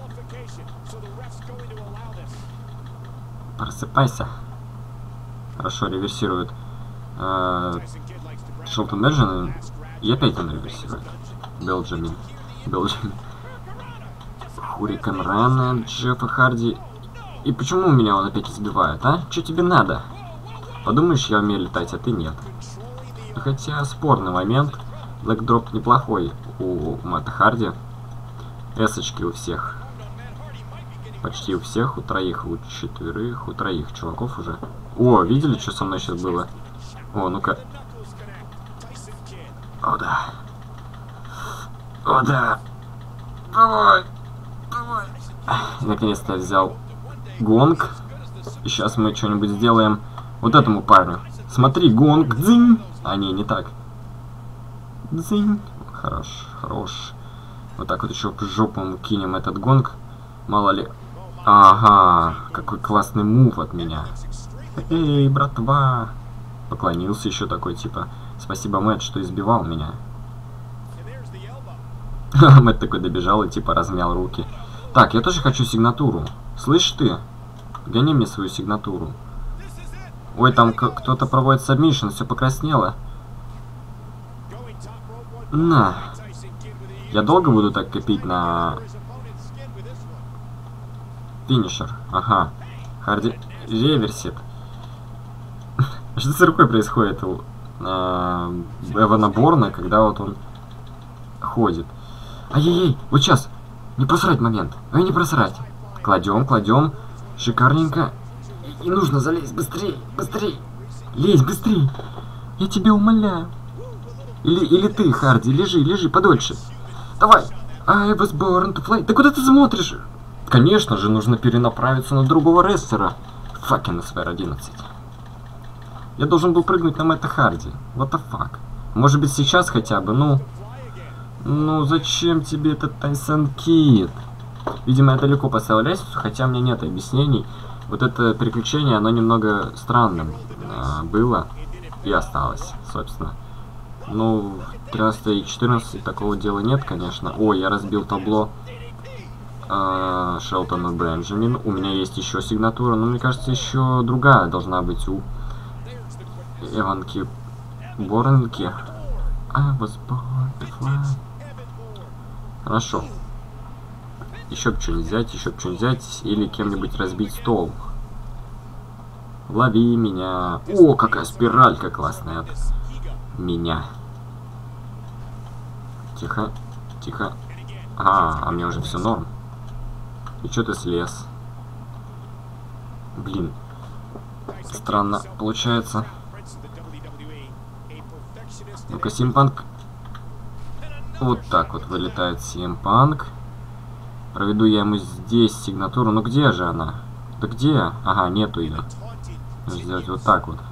Просыпайся. Хорошо, реверсирует. Шелтон Бенджамин. И опять он реверсирует. Белджамин. Хурикан Рана, Джеффа Харди. И почему меня он опять избивает, а? Что тебе надо? Подумаешь, я умею летать, а ты нет. Хотя спорный момент. Блэкдроп неплохой у Мэтта Харди. Эсочки у всех. Почти у всех, у троих, у четверых, у троих чуваков уже. О, видели, что со мной сейчас было? О, ну-ка. О, да. О, да. Давай. Наконец-то взял гонг. И сейчас мы что-нибудь сделаем вот этому парню. Смотри, гонг, дзынь. А, не так. Дзынь. Хорош. Вот так вот еще в жопу мы кинем этот гонг. Мало ли... Ага, какой классный мув от меня. Эй, братва. Поклонился еще такой, типа, спасибо, Мэтт, что избивал меня. Мэтт такой добежал и, типа, размял руки. Так, я тоже хочу сигнатуру. Слышь ты? Гони мне свою сигнатуру. Ой, там кто-то проводит сабмишн, все покраснело. На. Я долго буду так копить на... Финишер. Ага. Харди реверсит. Что с рукой происходит у Эвана Борна, когда вот он ходит? Ай-яй-яй, вот сейчас. Не просрать момент. Ой, не просрать. Кладем. Шикарненько. И нужно залезть быстрее. Лезь быстрее. Я тебя умоляю. Или ты, Харди, лежи подольше. Давай. I was born to fly. Да куда ты смотришь? Конечно же, нужно перенаправиться на другого рестлера. Факин SVR-11. Я должен был прыгнуть на Мэтта Харди. What the fuck? Может быть, сейчас хотя бы, ну... Ну, зачем тебе этот Тайсон Кид? Видимо, я далеко поставил лестницу, хотя у меня нет объяснений. Вот это переключение, оно немного странным было и осталось, собственно. Ну, 13 и 14 такого дела нет, конечно. Ой, я разбил табло Шелтона Бенджамин. У меня есть еще сигнатура, но мне кажется, еще другая должна быть у Эванки Борнки. I was born to fly. Хорошо. Еще бы что-нибудь взять, или кем-нибудь разбить стол. Лови меня. О, какая спиралька классная от меня. Тихо. А мне уже все норм. И что ты слез? Блин. Странно получается. Ну-ка, Симпанк. Вот так вот вылетает Симпанк. Проведу я ему здесь сигнатуру. Ну где же она? Да где? Ага, нету ее. Нужно сделать вот так вот.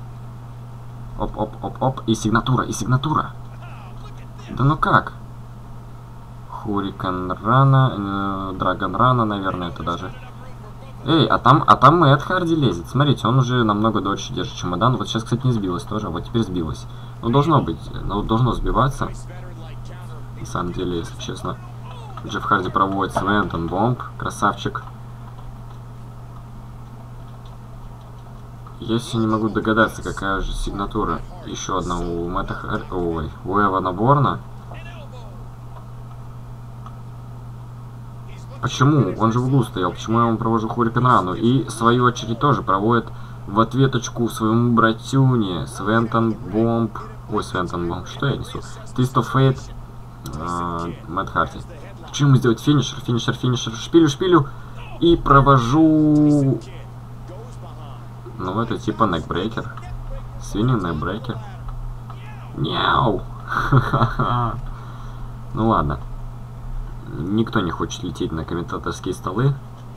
Оп. И сигнатура. Да ну как? Хурикан Рана, Драгон Рана, наверное, это даже. Эй, а там Мэтт Харди лезет. Смотрите, он уже намного дольше держит чемодан. Вот сейчас, кстати, не сбилось тоже, а вот теперь сбилось. Ну, должно быть, ну, должно сбиваться. На самом деле, если честно. Джефф Харди проводит Свентон Бомб. Красавчик. Я все не могу догадаться, какая же сигнатура. Еще одна у Мэтта Харди. Ой, у Эвана Борна. Почему? Он же в углу стоял. Почему я ему провожу Хурикан Рану? И, в свою очередь, тоже проводит в ответочку своему братюне Свентон Бомб. Ой, Свентон Бомб. Что я несу? Twist of Fate. Мэтт Харди. Хочу ему сделать финишер, финишер. Шпилю. И провожу... Ну, это типа некбрейкер. Свинин некбрейкер. Няу! Ну ладно. Никто не хочет лететь на комментаторские столы.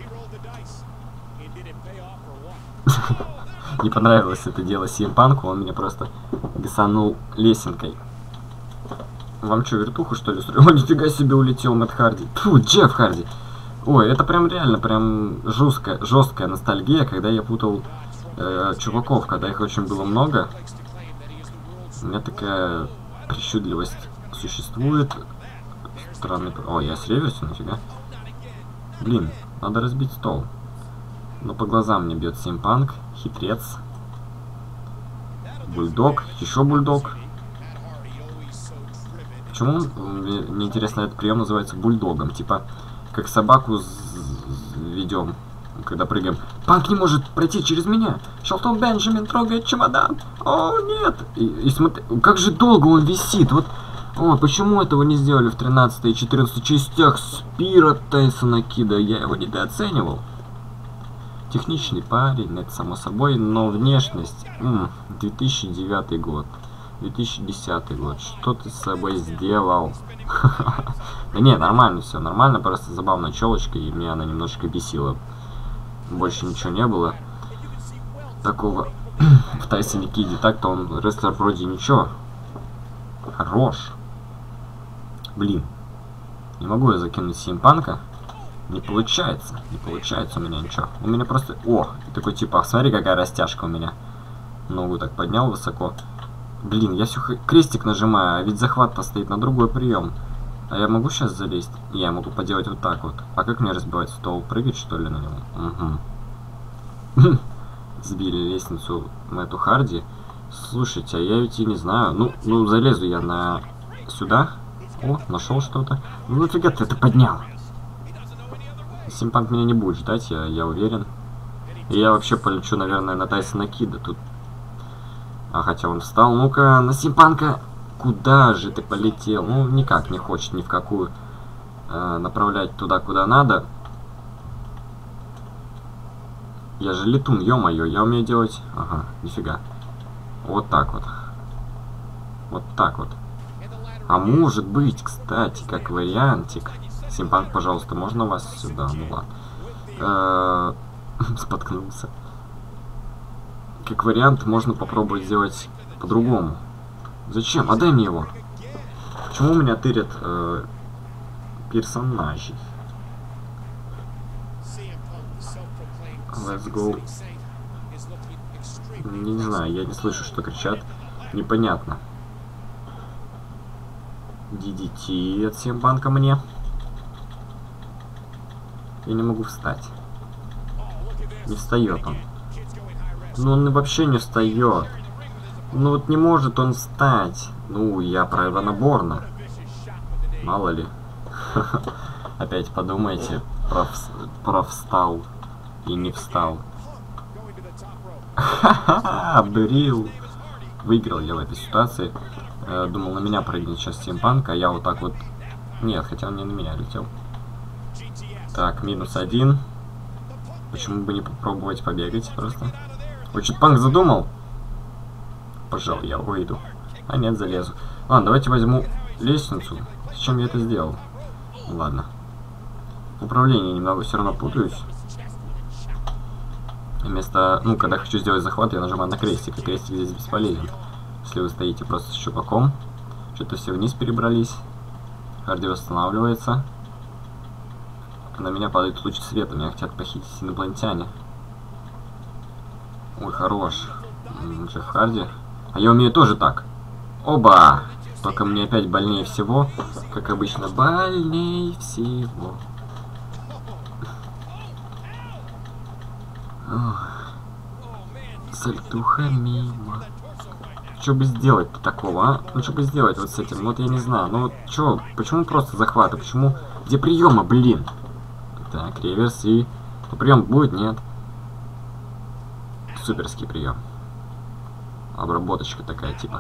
Не понравилось это дело CM Punk'у, он меня просто гасанул лесенкой. Вам что, вертуху что ли устроил? О, нифига себе улетел Мэтт Харди. Фу, Джефф Харди. Ой, это прям реально, прям жесткая ностальгия, когда я путал чуваков, когда их очень было много. У меня такая причудливость существует. Странный... О, я с реверсом, нафига. Блин, надо разбить стол. Но по глазам мне бьет CM Punk. Хитрец. Бульдог. Еще бульдог. Почему, мне интересно, этот прием называется бульдогом? Типа, как собаку ведем, когда прыгаем. Панк не может пройти через меня. Шелтон Бенджамин трогает чемодан. О, нет. И смотри, как же долго он висит. Вот. О, почему этого не сделали в 13 и 14 частях Спира Тайсона Кида? Я его недооценивал. Техничный парень, это само собой, но внешность... 2009 год. 2010 год. Что ты с собой сделал? Да не, нормально все, нормально, просто забавная челочка, и меня она немножечко бесила. Больше ничего не было такого в Тайсоне Киде. Так-то он рестлер вроде ничего. Хорош. Блин. Не могу я закинуть CM Punk'а. Не получается. Не получается у меня ничего. У меня просто... О! Такой типа, смотри, какая растяжка у меня. Ногу так поднял высоко. Блин, я все крестик нажимаю, а ведь захват-то стоит на другой прием. А я могу сейчас залезть? Я могу поделать вот так вот. А как мне разбивать стол? Прыгать, что ли, на него? Угу. Сбили лестницу Мэтту Харди. Слушайте, а я ведь и не знаю. Ну залезу я на... Сюда. О, нашел что-то. Ну нафига ты это поднял? CM Punk меня не будет ждать, я уверен. И я вообще полечу, наверное, на Тайсона Кида. Тут... А хотя он встал. Ну-ка, на CM Punk'а. Куда же ты полетел? Ну, никак не хочет ни в какую направлять туда, куда надо. Я же летун, ё-моё, я умею делать... Ага, нифига. Вот так вот. Вот так вот. А может быть, кстати, как вариантик. CM Punk, пожалуйста, можно вас сюда? Ну ладно. Споткнулся. Как вариант, можно попробовать сделать по-другому. Зачем? Отдай мне его. Почему у меня тырят персонажей? Let's go. Не знаю, я не слышу, что кричат. Непонятно. DDT от CM Punk'а мне. Я не могу встать. Не встает он. Ну он вообще не встает. Ну вот не может он встать. Ну, я про Эвана Борна. Мало ли. Опять подумайте. Про встал. И не встал. Ха-ха-ха, обдурил. Выиграл я в этой ситуации. Думал, на меня прыгнет сейчас CM Punk, а я вот так вот... Нет, хотя он не на меня летел. Так, -1. Почему бы не попробовать побегать просто? Ой, что-то Панк задумал. Пожалуй, я выйду. А нет, залезу. Ладно, давайте возьму лестницу. Зачем я это сделал? Ладно. В управлении немного все равно путаюсь. Вместо... Ну, когда хочу сделать захват, я нажимаю на крестик. И крестик здесь бесполезен. Если вы стоите просто с чуваком. Что-то все вниз перебрались. Харди восстанавливается. На меня падает луч света. Меня хотят похитить инопланетяне. Ой, хорош. Джефф Харди. А я умею тоже так. Оба! Только мне опять больнее всего. Как обычно, больнее всего. Сальтуха мимо. Что бы сделать-то такого, а? Ну что бы сделать вот с этим? Вот я не знаю. Ну вот что? Почему просто захваты? Почему? Где приема, блин? Так, реверс и... Прием будет? Нет. Суперский прием. Обработочка такая типа.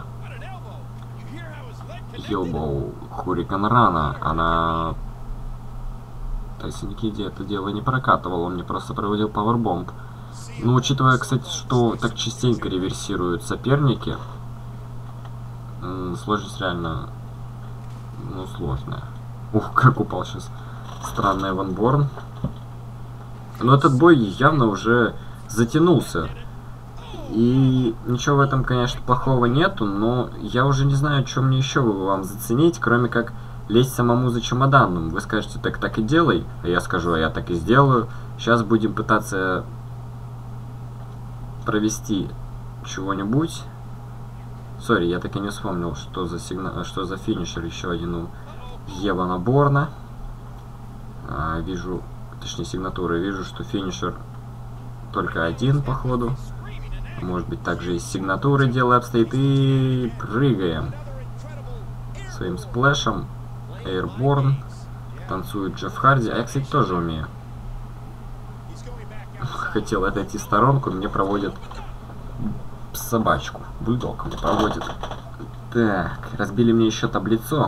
Елбоу. Хурикан Рана. Она... Тайсоники это дело не прокатывал. Он мне просто проводил пауэрбомб. Ну, учитывая, кстати, что так частенько реверсируют соперники, сложность реально, ну, сложная. Ух, как упал сейчас странный Эван Борн. Но этот бой явно уже затянулся. И ничего в этом, конечно, плохого нету, но я уже не знаю, что мне еще вам заценить, кроме как лезть самому за чемоданом. Вы скажете, так и делай, а я скажу, а я так и сделаю. Сейчас будем пытаться провести чего-нибудь. Сори, я так и не вспомнил, что за финишер еще один у Эвана Борна. Вижу, точнее сигнатуры, вижу, что финишер только один, походу. Может быть, также и с сигнатурой дело обстоит. И прыгаем своим сплэшем. Эйрборн. Танцует Джефф Харди. А я, кстати, тоже умею. Хотел отойти в сторонку, мне проводят собачку. Бульдог мне проводит. Так, разбили мне еще таблицо,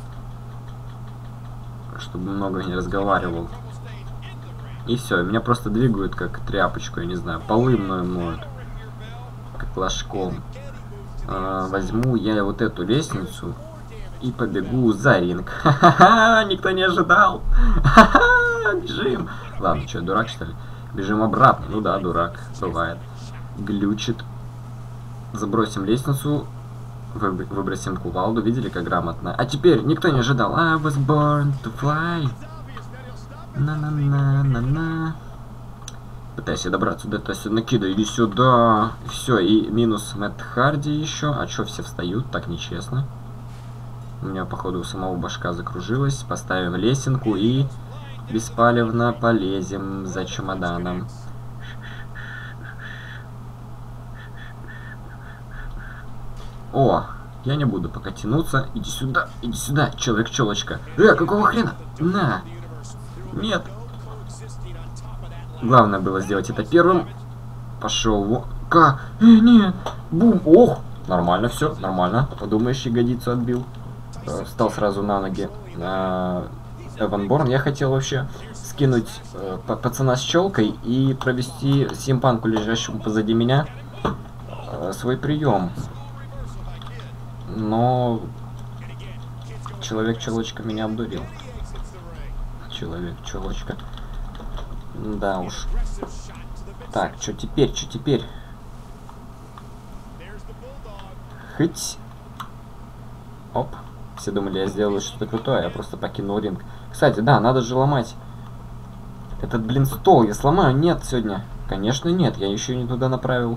чтобы много не разговаривал. И все, меня просто двигают как тряпочку, я не знаю. Полы мною моют. Как ложком. Возьму я вот эту лестницу и побегу за ринг. Ха-ха-ха, никто не ожидал. Ха-ха, бежим. Ладно, что, дурак, что ли? Бежим обратно. Ну да, дурак. Бывает. Глючит. Забросим лестницу. Выбросим кувалду. Видели, как грамотно? А теперь никто не ожидал. I was born to fly. На-на-на-на-на. Пытайся добраться до этого. Накидай, иди сюда. Все, и минус Мэтт Харди еще. А что все встают? Так нечестно. У меня, походу, у самого башка закружилась. Поставим лесенку и беспалевно полезем за чемоданом. О, я не буду пока тянуться. Иди сюда, человек-челочка. Какого хрена? На. Нет. Главное было сделать это первым. Пошел. Нет. Бум. Ох. Нормально все, нормально. Подумаешь, ягодицу отбил. Встал сразу на ноги. Эван Борн. Я хотел вообще скинуть пацана с челкой и провести симпанку, лежащему позади меня, свой прием. Но человек-челочка меня обдурил. Человек-челочка. Да уж. Так, что теперь, Хоть. Оп. Все думали, я сделаю что-то крутое, я просто покинул ринг. Кстати, да, надо же ломать этот, блин, стол. Я сломаю? Нет, сегодня. Конечно, нет. Я еще не туда направил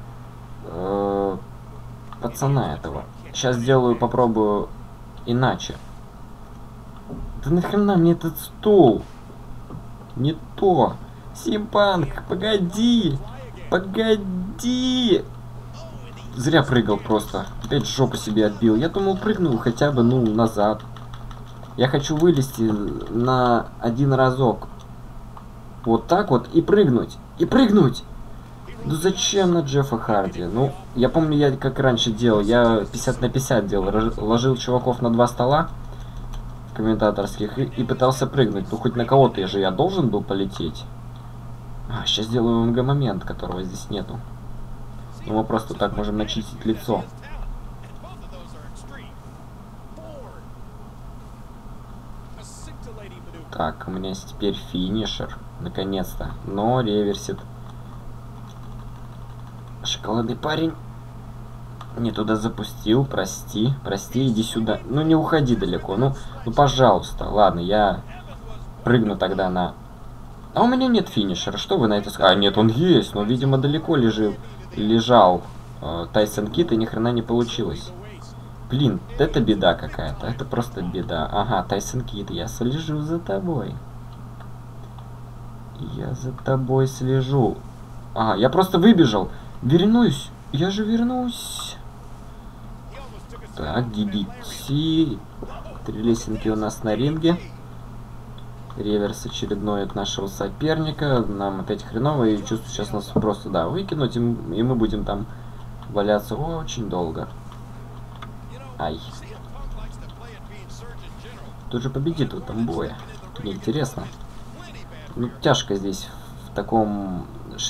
пацана этого. Сейчас сделаю, попробую иначе. Да нахрена мне этот стул? Не то. Симпанк, погоди. Погоди. Зря прыгал просто. Опять жопу себе отбил. Я думал, прыгнул хотя бы, ну, назад. Я хочу вылезти на один разок. Вот так вот и прыгнуть. И прыгнуть. Ну зачем на Джеффа Харди? Ну, я помню, я как раньше делал. Я 50 на 50 делал. Ложил чуваков на 2 стола комментаторских и пытался прыгнуть. Ну, хоть на кого-то я должен был полететь. Сейчас сделаю МГ-момент, которого здесь нету. Но мы просто так можем начистить лицо. Так, у меня есть теперь финишер. Наконец-то. Но реверсит. Шоколадный парень. Не туда запустил, прости, иди сюда. Ну не уходи далеко, ну пожалуйста. Ладно, я прыгну тогда на... А у меня нет финишера, что вы на это скажете? А, нет, он есть, но, видимо, далеко лежал Тайсон Кид, и ни хрена не получилось. Блин, это беда какая-то, это просто беда. Ага, Тайсон Кид, я слежу за тобой. Я за тобой слежу. Ага, я просто выбежал. Вернусь, я же вернусь. Так, DDT. 3 лесенки у нас на ринге. Реверс очередной от нашего соперника. Нам опять хреново, и чувствую, сейчас нас просто, да, выкинуть, и мы будем там валяться очень долго. Ай. Кто же победит в этом бое? Мне интересно. Ну, тяжко здесь в таком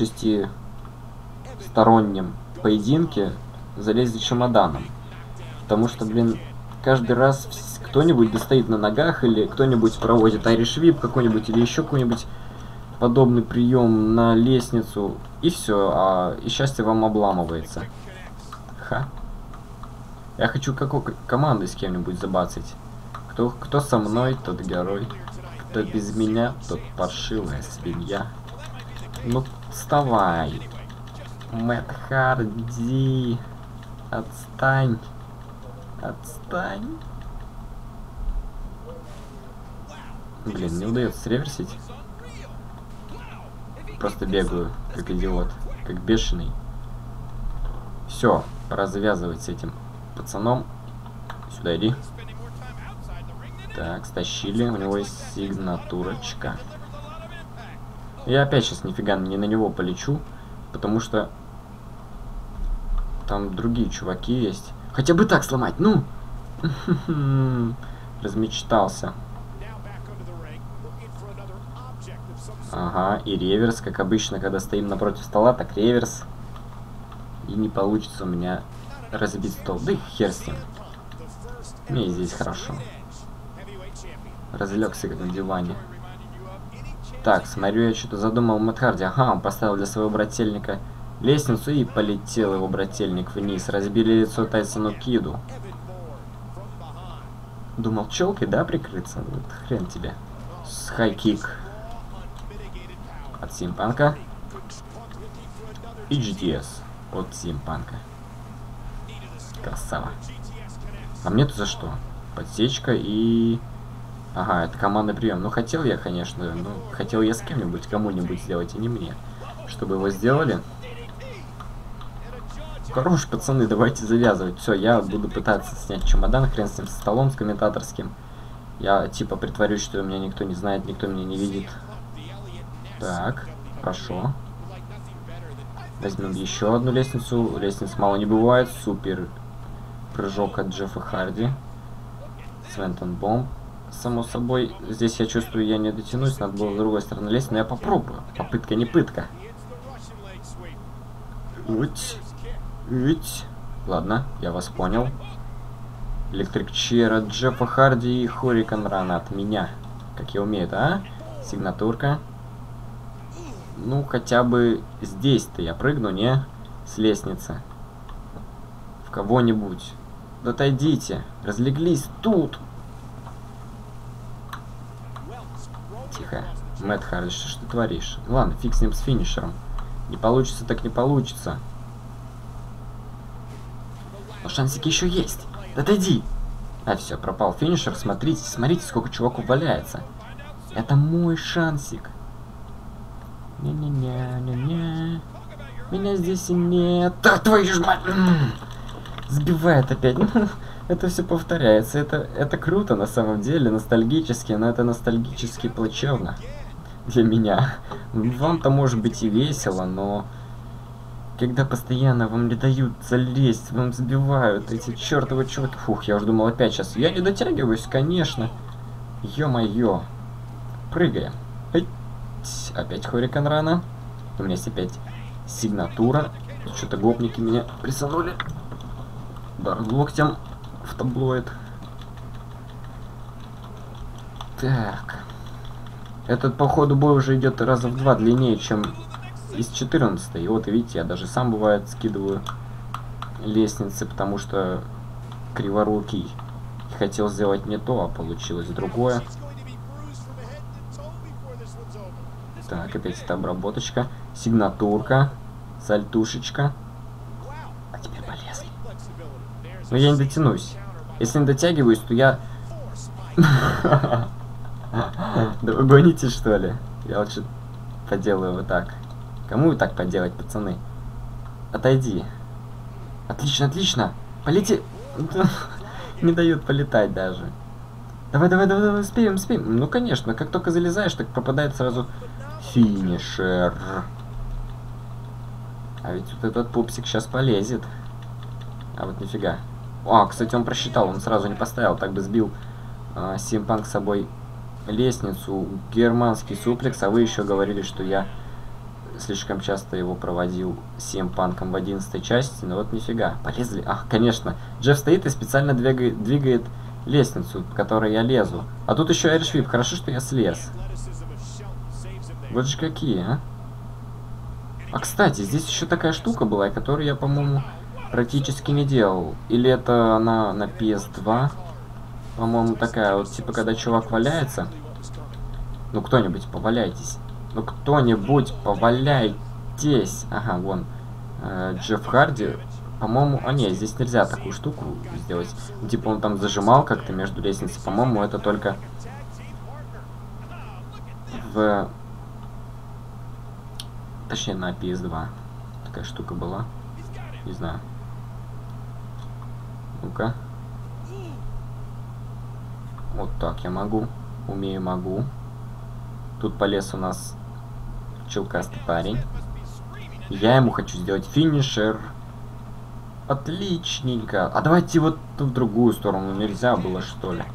6-стороннем поединке залезть за чемоданом. Потому что, блин, каждый раз кто-нибудь достает на ногах, или кто-нибудь проводит Irish Whip какой-нибудь, или еще какой-нибудь подобный прием на лестницу, и все, и счастье вам обламывается. Ха. Я хочу какой командой с кем-нибудь забацать. Кто со мной, тот герой. Кто без меня, тот паршивая свинья. Ну, вставай. Мэтт Харди. Отстань. Отстань. Блин, не удается среверсить. Просто бегаю, как идиот. Как бешеный. Все, пора завязывать с этим пацаном. Сюда иди. Так, стащили. У него есть сигнатурочка. Я опять сейчас нифига не на него полечу. Потому что там другие чуваки есть. Хотя бы так сломать, ну! Размечтался. Ага, и реверс, как обычно, когда стоим напротив стола, так реверс. И не получится у меня разбить стол. Да и хер с ним. Мне здесь хорошо. Разлегся как на диване. Так, смотрю, я что-то задумал Мэтт Харди. Ага, он поставил для своего брательника лестницу, и полетел его брательник вниз. Разбили лицо Тайсону Киду. Думал, челкой, да, прикрыться? Вот хрен тебе. С хай-кик от Симпанка. И GTS от Симпанка. Красава. А мне-то за что? Подсечка и... Ага, это командный прием. Ну, хотел я, конечно, хотел я с кем-нибудь, кому-нибудь сделать, и не мне. Чтобы его сделали. Хорош, пацаны, давайте завязывать. Все, я буду пытаться снять чемодан, хрен с ним, со столом, с комментаторским. Я, типа, притворюсь, что меня никто не знает, никто меня не видит. Так, хорошо. Возьмем еще одну лестницу. Лестниц мало не бывает. Супер прыжок от Джеффа Харди. Свентон Бомб. Само собой, здесь я чувствую, я не дотянусь, надо было с другой стороны лезть, но я попробую. Попытка не пытка. Ладно, я вас понял. Электрик Чер от Джеффа Харди и Хорикан Ран от меня. Как я умею, да? Сигнатурка. Ну, хотя бы здесь-то я прыгну, не? С лестницы. В кого-нибудь. Да отойдите. Разлеглись тут. Тихо. Мэтт Харди, что ж ты творишь? Ладно, фиг с ним, с финишером. Не получится, так не получится. Но шансики еще есть. Да отойди. А, все, пропал финишер. Смотрите, смотрите, сколько чуваков валяется. Это мой шансик. Не-не-не-не-не. Меня здесь и нет. Да, твою ж мать! Сбивает опять. Это все повторяется. Это круто на самом деле, ностальгически, но это ностальгически плачевно для меня. Вам-то может быть и весело, но когда постоянно вам не дают залезть, вам сбивают эти чертовы чуваки. Фух, я уже думал опять сейчас. Я не дотягиваюсь, конечно. Ё-моё. Прыгаем. Опять Хорикан Рана. У меня есть опять сигнатура. Что-то гопники меня присанули. Удар локтем в таблоид. Так. Этот, походу, бой уже идет раза в 2 длиннее, чем из 14. И вот, видите, я даже сам, бывает, скидываю лестницы, потому что криворукий хотел сделать не то, а получилось другое. Так, опять эта обработочка. Сигнатурка. Сальтушечка. А теперь полезли. Но я не дотянусь. Если не дотягиваюсь, то я... Да вы гоните, что ли? Я лучше поделаю вот так. Кому вы так поделать, пацаны? Отойди. Отлично, отлично. Полети. Не дают полетать даже. Давай, давай, давай, давай, успеем, успеем. Ну, конечно, как только залезаешь, так пропадает сразу финишер. А ведь вот этот пупсик сейчас полезет. А вот нифига. А, кстати, он просчитал, он сразу не поставил, так бы сбил CM Punk с собой лестницу. Германский суплекс, а вы еще говорили, что я слишком часто его проводил CM Punk в 11 части, но вот нифига. Полезли. Ах, конечно. Джефф стоит и специально двигает лестницу, по которой я лезу. А тут еще Irish Whip. Хорошо, что я слез. Вот же какие, а? А, кстати, здесь еще такая штука была, которую я, по-моему, практически не делал. Или это она на PS2? По-моему, такая вот, типа, когда чувак валяется. Ну, кто-нибудь, поваляйтесь. Ну, кто-нибудь, поваляйтесь. Ага, вон. Джефф Харди. По-моему... А, нет, здесь нельзя такую штуку сделать. Ну, типа, он там зажимал как-то между лестницей. По-моему, это только... в... Точнее, на PS2. Такая штука была. Не знаю. Ну-ка. Вот так я могу. Умею, могу. Тут полез у нас челкастый парень. Я ему хочу сделать финишер. Отличненько. А давайте вот в другую сторону. Нельзя было, что ли?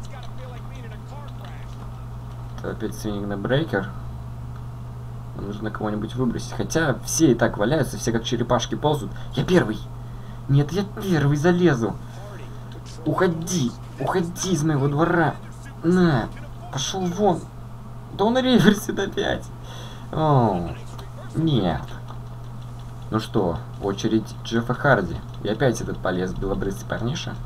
Это опять свингный брейкер. Нужно кого-нибудь выбросить. Хотя все и так валяются, все как черепашки ползут. Я первый. Нет, я первый залезу. Уходи. Уходи из моего двора. На. Пошел вон. Да он реверсит опять. О, нет. Ну что, очередь Джеффа Харди. И опять этот полез белобрысый парниша.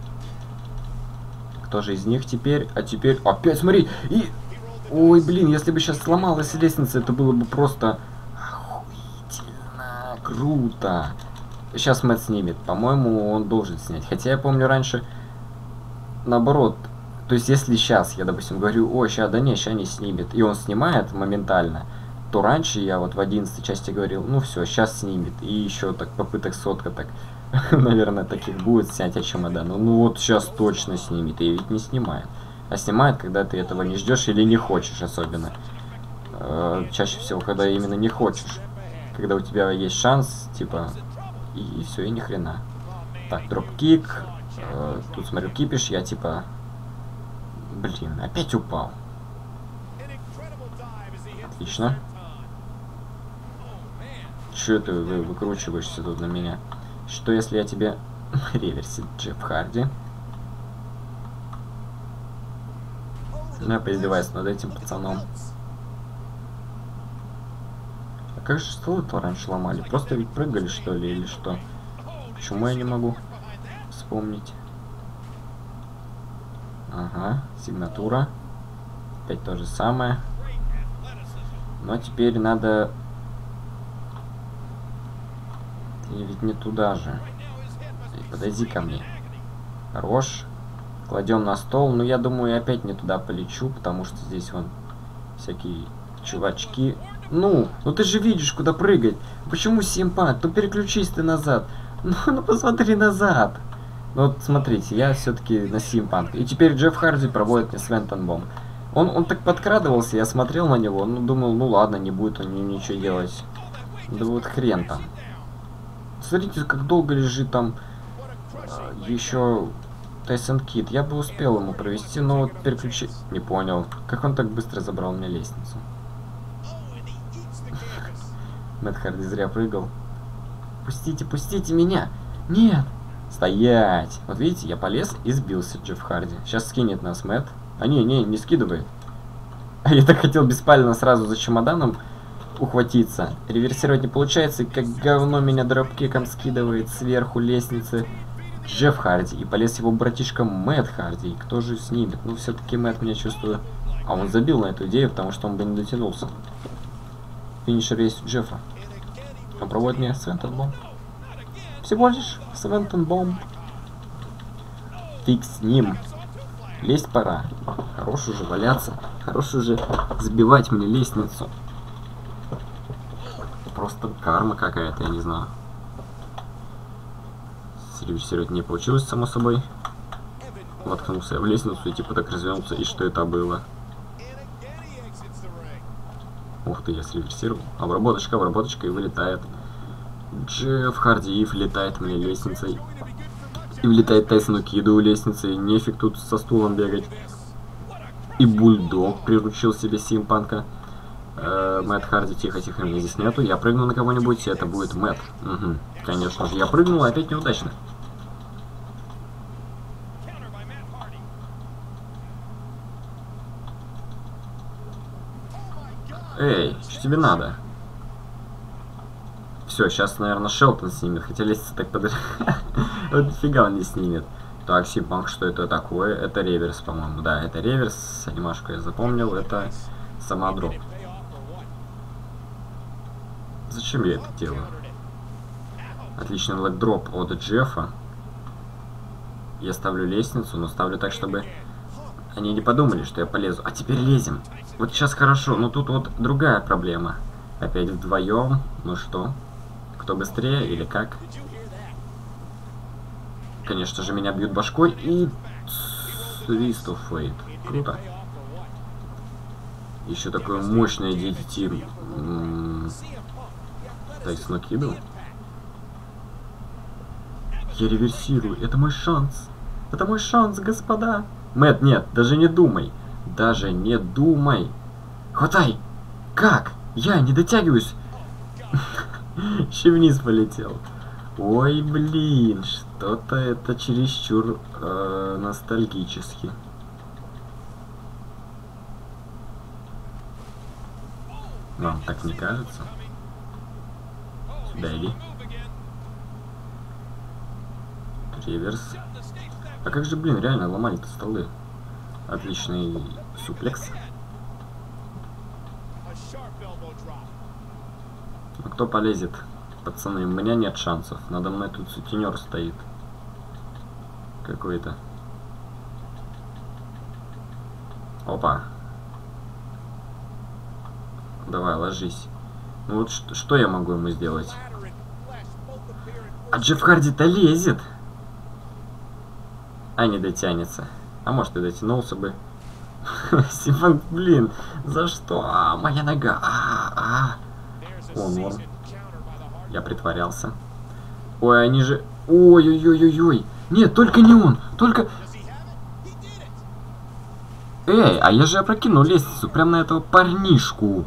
Кто же из них теперь? А теперь... Опять, смотри. И... Ой, блин, если бы сейчас сломалась лестница, это было бы просто... Охуительно. Круто. Сейчас Мэтт снимет. По-моему, он должен снять. Хотя я помню раньше... Наоборот. То есть, если сейчас я, допустим, говорю, ой, сейчас, да не, сейчас не снимет. И он снимает моментально. То раньше я вот в 11 части говорил, ну все, сейчас снимет. И еще так попыток сотка так... Наверное, таких будет снятие чемодана. Ну вот сейчас точно снимет. И ведь не снимает. А снимает, когда ты этого не ждешь или не хочешь особенно. Чаще всего, когда именно не хочешь. Когда у тебя есть шанс, типа, и все, и ни хрена. Так, дропкик. Тут, смотрю, кипиш, я типа... Блин, опять упал. Отлично. Че ты выкручиваешься тут на меня? Что если я тебе... Реверсит Джефф Харди. Ну, я поиздеваюсь над этим пацаном. А как же столы-то раньше ломали? Просто ведь прыгали, что ли, или что? Почему я не могу вспомнить? Ага, сигнатура. Опять то же самое. Но теперь надо... И ведь не туда же. Подойди ко мне. Хорош. Кладем на стол. Но я думаю, я опять не туда полечу, потому что здесь вон всякие чувачки. Ну ты же видишь, куда прыгать. Почему CM Punk? Ну переключись ты назад. Ну посмотри назад. Ну вот смотрите, я все-таки на CM Punk. И теперь Джефф Харди проводит мне Свентон Бомб. Он так подкрадывался, я смотрел на него, ну думал, ну ладно, не будет он ничего делать. Да вот хрен там. Смотрите, как долго лежит там еще Тайсон Кид. Я бы успел ему провести, но вот переключить... Не понял. Как он так быстро забрал мне лестницу? Мэтт Харди зря прыгал. Пустите, пустите меня! Нет! Стоять! Вот видите, я полез и сбился Джефф Харди. Сейчас скинет нас Мэтт. А не скидывает. А я так хотел беспалевно сразу за чемоданом ухватиться. Реверсировать не получается, и как говно меня дропкиком скидывает сверху лестницы Джефф Харди. И полез его братишка Мэтт Харди. И кто же снимет? Ну, все-таки Мэтт, меня чувствую. А он забил на эту идею, потому что он бы не дотянулся. Финишер есть у Джеффа. Он проводит мне Свентон Бомб. Всего лишь Свентон Бомб. Фиг с ним. Лезть пора. Хорош уже валяться. Хорош уже сбивать мне лестницу. Просто карма какая-то, я не знаю. Сервисировать не получилось, само собой. Воткнулся я в лестницу и типа так развернулся. И что это было? Ух ты, я среверсировал. Обработочка и вылетает. Джефф Харди влетает мне лестницей. И влетает Тайсону Киду лестницей. Нефиг тут со стулом бегать. И Бульдог приручил себе Симпанка. Мэтт Харди, тихо, меня здесь нету. Я прыгну на кого-нибудь, и это будет Мэтт. Угу. Конечно же, я прыгнул, опять неудачно. Эй, что тебе надо? Все, сейчас, наверное, Шелтон снимет. Хотя лестница так подожди. Вот нифига он не снимет. Так, Симпанк, что это такое? Это реверс, по-моему. Да, это реверс. Анимашку я запомнил. Это сама дроп. Зачем я это делаю? Отличный лэг-дроп от Джеффа. Я ставлю лестницу, но ставлю так, чтобы они не подумали, что я полезу. А теперь лезем. Вот сейчас хорошо, но тут вот другая проблема. Опять вдвоем. Ну что? Кто быстрее или как? Конечно же, меня бьют башкой и... Twist of Fate. Круто. Еще такое мощное DDT. Тайсону Киду. Я реверсирую. Это мой шанс. Это мой шанс, господа. Мэтт, нет, даже не думай. Даже не думай. Хватай. Как? Я не дотягиваюсь. Еще вниз полетел. Ой, блин, что-то это чересчур ностальгически. Вам так не кажется? Сюда иди. Реверс. А как же, блин, реально ломали-то столы? Отличный суплекс. Ну, кто полезет? Пацаны, у меня нет шансов. Надо мной тут сутенер стоит. Какой-то. Опа. Давай, ложись. Ну вот что я могу ему сделать? А Джефф Харди-то лезет. А не дотянется. А может и дотянулся бы. Симпанк, блин, за что? Моя нога. Он. Я притворялся. Ой, они же... Ой-ой-ой-ой-ой. Нет, только не он. Только... Эй, а я же опрокинул лестницу прям на этого парнишку.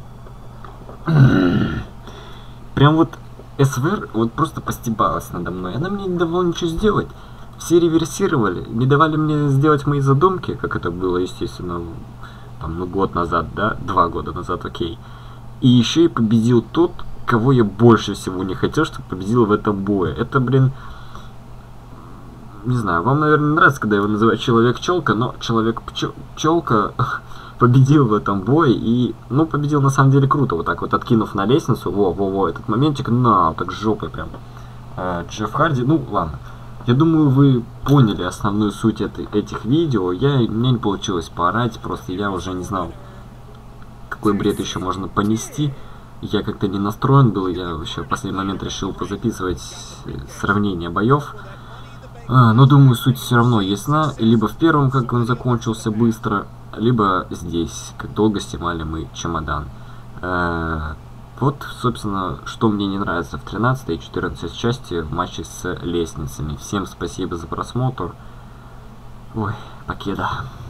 Прям вот СВР вот просто постебалась надо мной. Она мне не давала ничего сделать. Все реверсировали, не давали мне сделать мои задумки, как это было, естественно, там, ну, год назад, да? 2 года назад, окей. И еще и победил тот, кого я больше всего не хотел, чтобы победил в этом бое. Это, блин, не знаю, вам, наверное, нравится, когда его называют Человек-пчелка, но Человек-пчелка победил в этом бое и, ну, победил на самом деле круто, вот так вот откинув на лестницу, во-во-во, этот моментик, на, так жопой прям. Джефф Харди, ну, ладно. Я думаю, вы поняли основную суть этих видео. У меня не получилось поорать, просто я уже не знал, какой бред еще можно понести. Я как-то не настроен был, я вообще в последний момент решил позаписывать сравнение боев. Но думаю, суть все равно ясна. Либо в первом, как он закончился быстро, либо здесь, как долго снимали мы чемодан. Вот, собственно, что мне не нравится в 13 и 14 части в матче с лестницами. Всем спасибо за просмотр. Ой, покеда.